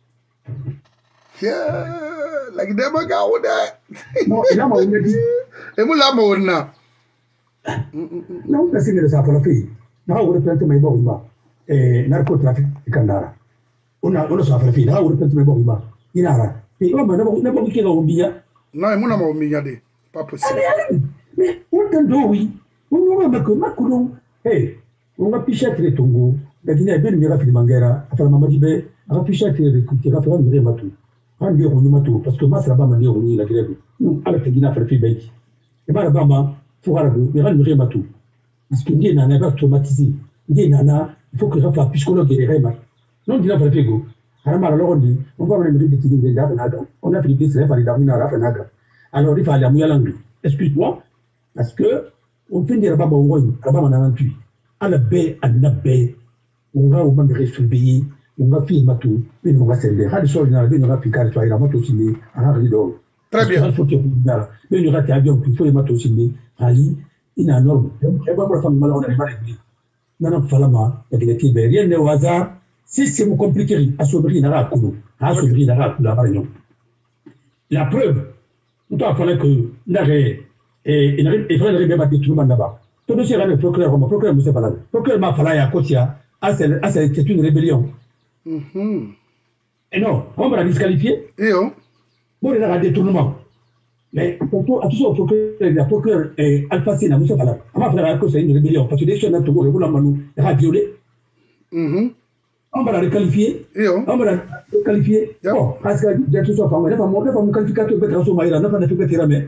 La Guinée m'a gardé. Non, et là, on me dit. Et moi, là, moi, non, c'est le ça pour la fille. Non, on reprend mes bons et narcotrafic Kandara. On a ça pour la fille. Là, on reprend mes bons il a. Et on n'a pas qui au bia. Non, moi, on m'a dit. Pas possible. Mais on t'entend, oui. On va mettre Macron. Hey, on va picher très tongo. La Guinée est bien mieux rapide Mangera. Après, maman dit, on va picher très écouter, on va faire un matou. On dit, on y matou. Parce que Masra Bama dit, on y la Guinée. Nous, avec la Guinée, on fait le fait. Et Barabama, Fourarabou, mais on y matou. Parce que Ndié Nana va traumatiser. Ndié Nana, il faut que je fasse psychologue et les rémas. Non, dis-la pour le fait go. Alors on dit, on va me dire que des Dafanaga. On a fait des slèvres à les Davina Rafanaga. Alors il fallait la langue. Excuse-moi, parce que on fait des rabats au Roy, rabats en aventure. À la baie, à la baie, on va au moment de résulter, on va faire matou, mais on va s'aider. À l'échelle de la Picard, soit la moto aussi, à un rideau. Très bien. Mais il y aura des avions qui font les matos aussi, Ali. Il y a un norme. Et moi, je ne sais pas si non, Falama, il y a des rien de hasard. Si c'est compliqué, à s'ouvrir dans la cour, à s'ouvrir dans la réunion. La preuve, il fallait que l'arrêt et il fallait remettre tout le monde là-bas. Tout le monde le procureur, le procureur ne sait pas là. Le procureur m'a fallu à Kotia, c'est une rébellion. Et non, on va la disqualifier. Et on il y a un détournement. Mais attention, il faut que Alpha Sina, Moussa Fala, Ama Fala, c'est une rébellion, parce que les choses Togo, le Manu, il a violé. On va la requalifier. On va la requalifier. Bon, parce que il y a tout ça, on va me qualifier que Petra Somaïra, on va faire tirer.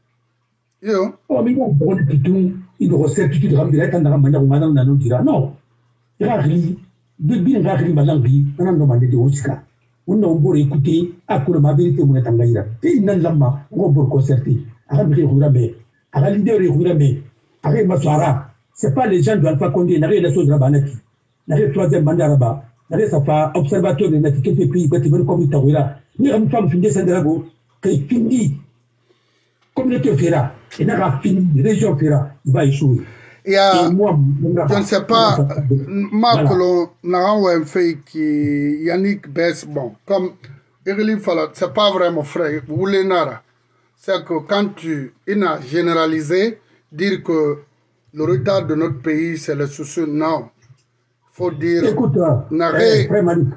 Oh, mais on est tout, il doit certitude de ramener la tanda ramana ou madame Nano dira. Non, il y a rien. Bien rari malangi, on a demandé de Oscar. On a beau écouter, à quoi ma vérité ou n'atangaïra. Et n'a lama, on va concerter. Arabe Rourame, Arabe leader Rourame, Arabe Maswara. C'est pas les gens de Alpha Condé, n'arrête la chose Rabanaki. N'arrête troisième mandat Rabat. N'arrête ça fait observateur de notre quelques pays, quand il veut comme Tawira. Ni une femme fini Sandrago, qui finit. Communauté Fera, et n'a pas fini, région Fera, il va échouer. Il y a, je ne sais pas, Marco n'a un fait qui Yannick Bess, bon, comme Erili Fala, c'est pas vraiment frère, vous voulez nara. C'est que quand tu as généralisé, dire que le retard de notre pays, c'est le souci, non. Il faut dire. Écoute, frère Malik,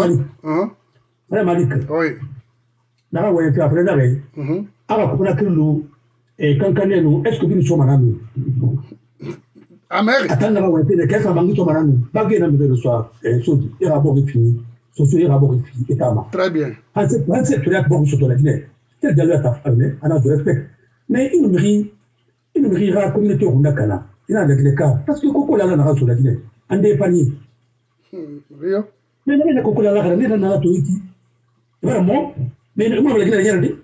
frère Malik, oui. N'a pas fait après l'arrêt. Alors, pour la crue, et quand nous, est-ce que nous sommes à nous? Amérique. Attends, on va faire qu'est-ce qu'on va faire nous? Pas que nous le soir, Saudi, et rapport fini, Soso et rapport fini, et Tama. Très bien. C'est très bon sur la Guinée. C'est de la famille, on a de respect. Mais il nous rira la communauté au Nakana. Il a des cas. Parce que Coco l'a sur la Guinée. En dépanier. Rio. Mais il y a Coco l'a la Toiti. Vraiment. Mais moi, la Guinée,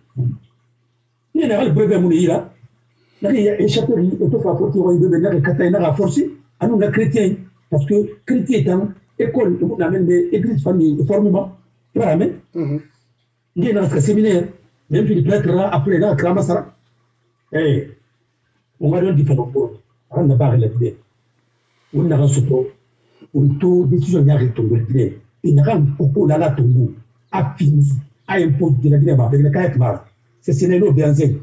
il y a le brevet Mounira. Il y a échappé au tout à porter au bébé de Kataïna à forcer. À nous, les chrétiens. Parce que chrétien est en école, on amène des églises familles de formement. Vraiment. Il y a un séminaire. Même si le prêtre après là, Kramasara. Eh, on va dire différents points. On n'a pas relèvé. On a reçu une taux décision de tomber. Il n'y a pas beaucoup dans la tombe. A fini. A imposé de la Guinée avec le Kayak. C'est Sénélo Béanzeng.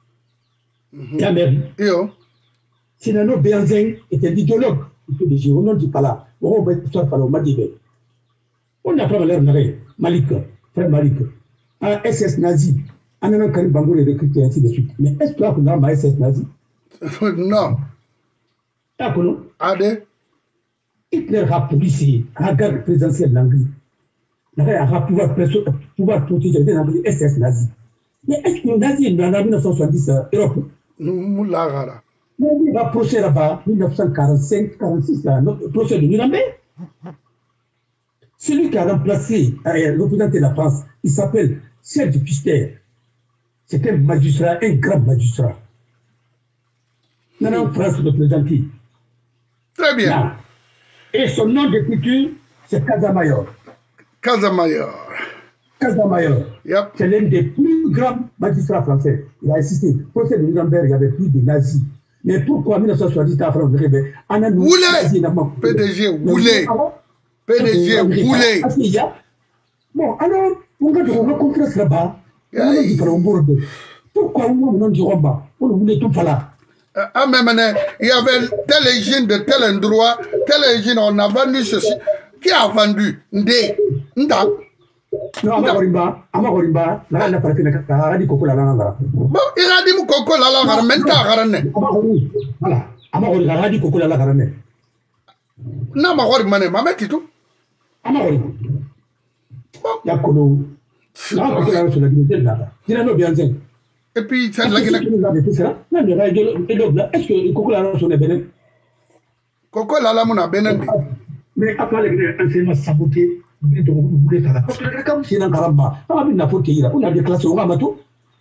Sénélo Béanzeng est un idéologue. On n'en dit pas là. On va être sur le Madibé. On n'a pas l'air de Malik, frère Malik. Un SS nazi. On a un Karibango et recruté ainsi de suite. Mais est-ce que tu as un SS nazi? Non. D'accord. Adé. Hitler a policier, a garde présidentielle l'Anglais. Il a pouvoir protéger l'Anglais SS nazi. Mais est-ce que les nazis en 1970 Europe? Moulagara. Il va procès là-bas, 1945-46, notre procès de Nuremberg. Celui qui a remplacé, représenté la France, il s'appelle Serge Pister. C'est un magistrat, un grand magistrat. Maintenant, France représenté. Très bien. Là. Et son nom d'écriture, c'est Casamayor. Casamayor. Casamayor. Yep. C'est l'un des plus grands magistrats français. Il a assisté. Au procès de Nuremberg, il y avait plus de nazis. Mais pourquoi 1970 à France, on a Woulé. PDG Woulé. PDG Woulé. Bon, alors, on va confiance là-bas. Pourquoi on dit Roma? On voulait tout faire là. Ah, mais il y avait tel régime de tel endroit, tel régime, on a vendu ceci. Qui a vendu? Ndé. Nda. Non, Amarimba, là, n'a pas fait la dit Coco la langue. Bon, il a dit Coco la langue, maintenant, voilà. Amarimba, la dit Coco la langue. Non, ma roi, ma mère, tout. Amarimba. Yakolo. Là, Coco la langue sur la dignité de là. Il a bien dit. Et puis, c'est la Guinée. Est-ce que Coco la langue sur les Bénin? Coco la langue, on a Bénin. Mais après, les Guinéens, c'est ma saboté. Parce que comme c'est un caramba, on a déclassé au Ramato.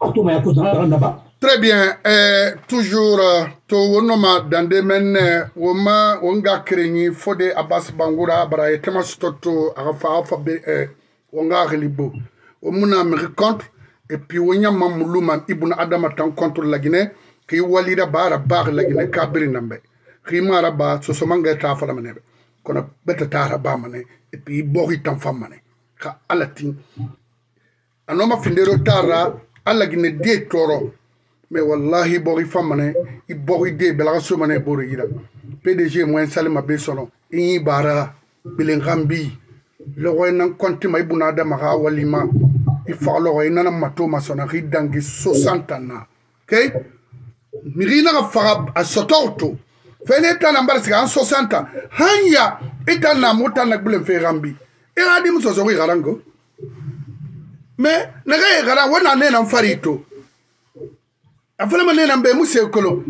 Très bien. Toujours, Townoma, dans des men, Woma, Wonga Kreni, Fode, Abbas Bangura, Brahe, Temas Toto, Arafa, Wonga Relibo. Omuna me rencontre, et puis Wonya Mamoulouman, Ibn Adamatan contre la Guinée, qui Walida Bara Bar la Guinée, Kabri Nambe. Rima Raba, Sosomanga Tafalamane. Qu'on a bête à Rabamane, et puis Bori Tanfamane. Ka Alatin. Un homme a fini de retard, à la Guinée des taureaux. Mais wallahi, Bori Famane, il Bori de Belasomane Borira. PDG, moi, Salima Bessono, Bara, Bilengambi, le roi n'en compte ma Ibunada Mara Walima, il falo ina na mato masona ridangi 60 ans okay mirina ga faga a sotorto fene tana mbarsi en 60 ans hanya itana mota na gbule fe rambi e radi muso so garango mais naga gara wana ne na farito afala mane na mbe musse kolo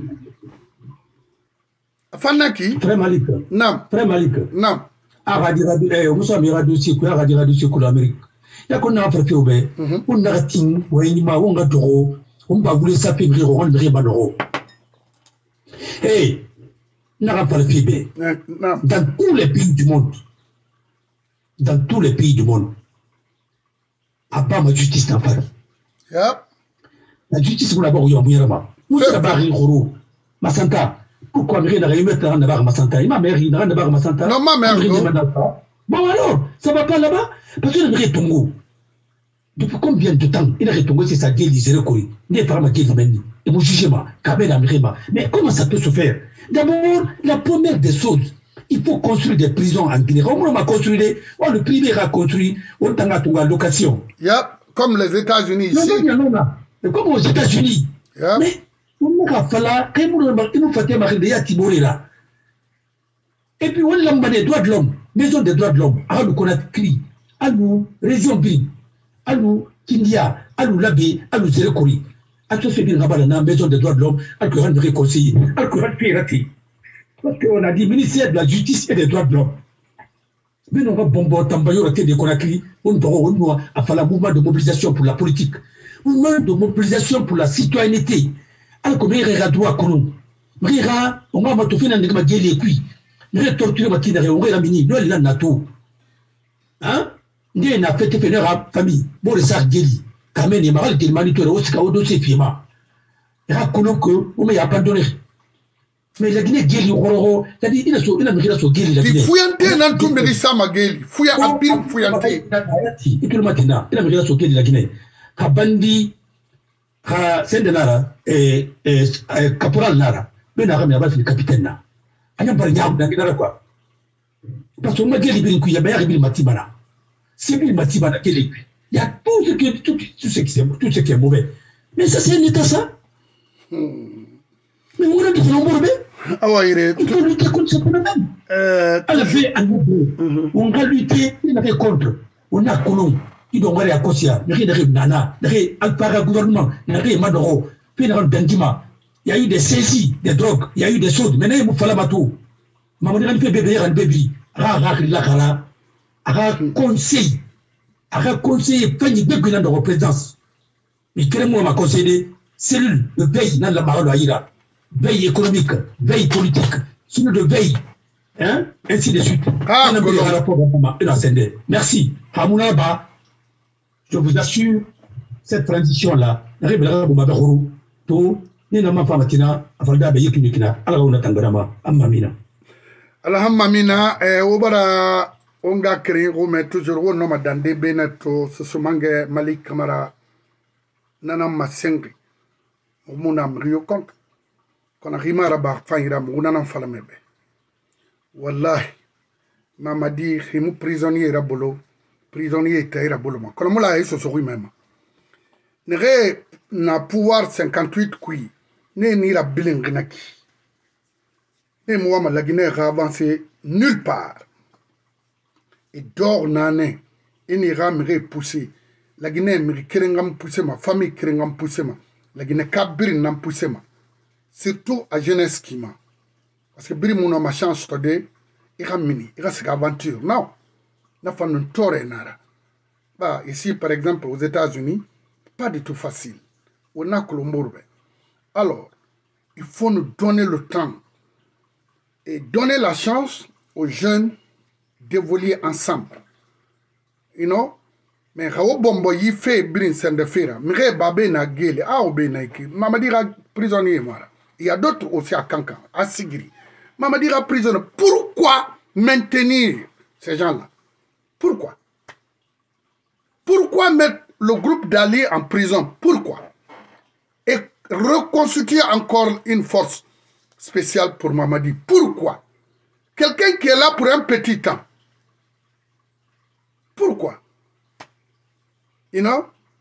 afana ki très malik nam très malik nam agadira muso mi radio ci ko agadira radio ci ko l'Amérique ya ko na farfe obe on na tin wayni ma wonga dogo on ba gule sa pibri on ri ba dogo hey na farfe be dans tous les pays du monde dans tous les pays du monde à part ma justice n'a pas yep la justice pour d'abord yo buyama musa ba ri khoro masanta pourquoi rien n'a mettre dans la masanta ma mère n'a dans la masanta non ma mère bon alors ça va pas là-bas parce que le Tongo depuis combien de temps il a Tongo c'est ça gueule zéro kori n'est pas ma gueule maintenant et vous jugez moi mais comment ça peut se faire d'abord la première des choses il faut construire des prisons en Guinée on va construire le privé a construit on tanga Tonga location yep comme les États-Unis ici mais comme aux États-Unis yep. Mais on a fallu il nous fait marquer des Timoré là et puis on l'a des droits de l'homme maison des droits de l'homme à nous connaître cri à nous région ville à nous Kindia à nous Labé à nous Zérekori à tout ce qui est la maison des droits de l'homme à nous rendre réconcilié à nous rendre piraté parce qu'on a dit ministère de la justice et des droits de l'homme mais on va bomber tambayo raté des Conakry on doit à faire un mouvement de mobilisation pour la politique mouvement de mobilisation pour la citoyenneté alors qu'on est droit qu'on rira on va tout faire dans les puis ne torturer ma kina on rira mini no la nato hein ndiye na fete fene ra famille bo le sar geli kamene magal de manito o sika o dossier fima ra kono ko o me abandonner mais la Guinée geli roro c'est-à-dire il a mis so geli la Guinée fuyante nan tumberi sama geli fuya abir fuyante et tout le matin il a mis so geli la Guinée ka bandi ka sende nara caporal nara be na ramya ba fi capitaine na anya bar nyaam da ngina quoi parce que ma geli bi ku ya ba ya bi matibana c'est bi matibana geli il y a tout ce qui est mauvais mais ça c'est un état ça mais on a dit qu'on va il faut lutter contre ce phénomène elle fait un nouveau on va lutter il a fait contre on a colon qui doit aller à Kosia mais il arrive nana il arrive al gouvernement il arrive madoro puis il arrive Bendima il y a eu des saisies des drogues il y a eu des choses maintenant il faut faire la bateau maman il fait bébé un bébé la kala conseil fanny bébé dans la présidence mais quel moi m'a conseillé cellule de veille dans la marole aïra veille économique veille politique cellule de veille hein ainsi de suite merci Hamouna Ba je vous assure cette transition là n'arrive là vous m'avez rou tout ni na ma fama tina afalda be yekini kina ala wona tangarama amamina alhamamina obara onga créé mais toujours on ma dande beneto ce somange Malik Camara nana masengi muna mrio compte kona rimara ba fayira muna falamebe wallahi mamadi himu prisonnier rabolo prisonnier taira bolo ma kono mula eso so même nere na pouvoir 58 kui ne ni la bilingnaki ne moi la Guinée a avancé nulle part et d'or nané il n'ira me repousser la Guinée me kerengam pousser ma famille kerengam pousser ma la Guinée kabir nam pousser ma surtout à jeunesse qui ma parce que biri mon ma chance tode ira mini ira c'est aventure non na fanu tore nara bah ici par exemple aux États-Unis pas du tout facile on a Colombourbe alors il faut nous donner le temps et donner la chance aux jeunes d'évoluer ensemble. You know? Mais quand on y fait brin sende fera, mais babé na gele, a obe na iki, mama dira prisonnier moi. Il y a d'autres aussi à Kankan, à Sigiri. Mama dira prisonnier. Pourquoi maintenir ces gens-là? Pourquoi? Pourquoi mettre le groupe d'alliés en prison? Pourquoi? Et reconstituer encore une force spéciale pour Mamadi. Pourquoi? Quelqu'un qui est là pour un petit temps. Pourquoi? You know?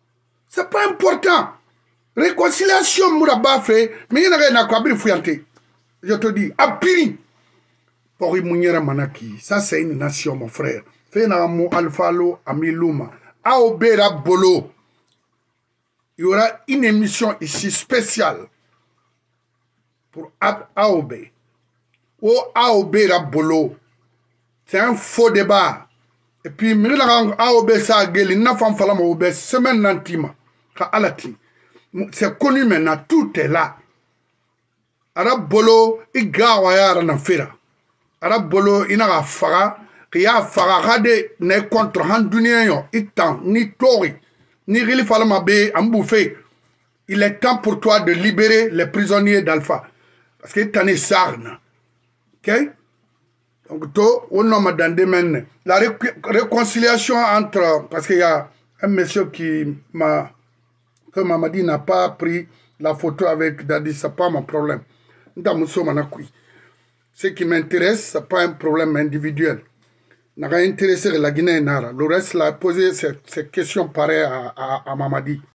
C'est pas important. Réconciliation, Mouraba fait, mais il n'y a pas de fouillante. Je te dis, Apiri. Pour Mouniera Manaki, ça c'est une nation, mon frère. Fenamo Alfalo Amilouma. Aobera Bolo. Il y aura une émission ici spéciale pour AOB. Ou Aobera Bolo. C'est un faux débat. Et puis, AOB ça a gueulé, n'a pas fallu m'aube, semaine nantima. C'est connu maintenant, tout est là. Arab Bolo, il gawa na fera. Arab Bolo, il n'a faga, qu'il y a faga ne contre Handunien, itan, ni tori, ni Rili Falamabe, en bouffé. Il est temps pour toi de libérer les prisonniers d'Alpha. Parce qu'il t'en est sarne. Ok? Donc, on a dans des domaines. La réconciliation entre. Parce qu'il y a un monsieur qui m'a. Que Mamadi n'a pas pris la photo avec Dadi, ce n'est pas mon problème. Ce qui m'intéresse, ce n'est pas un problème individuel. N'a pas intéressé la Guinée. Le reste, il a posé ces questions pareilles à Mamadi.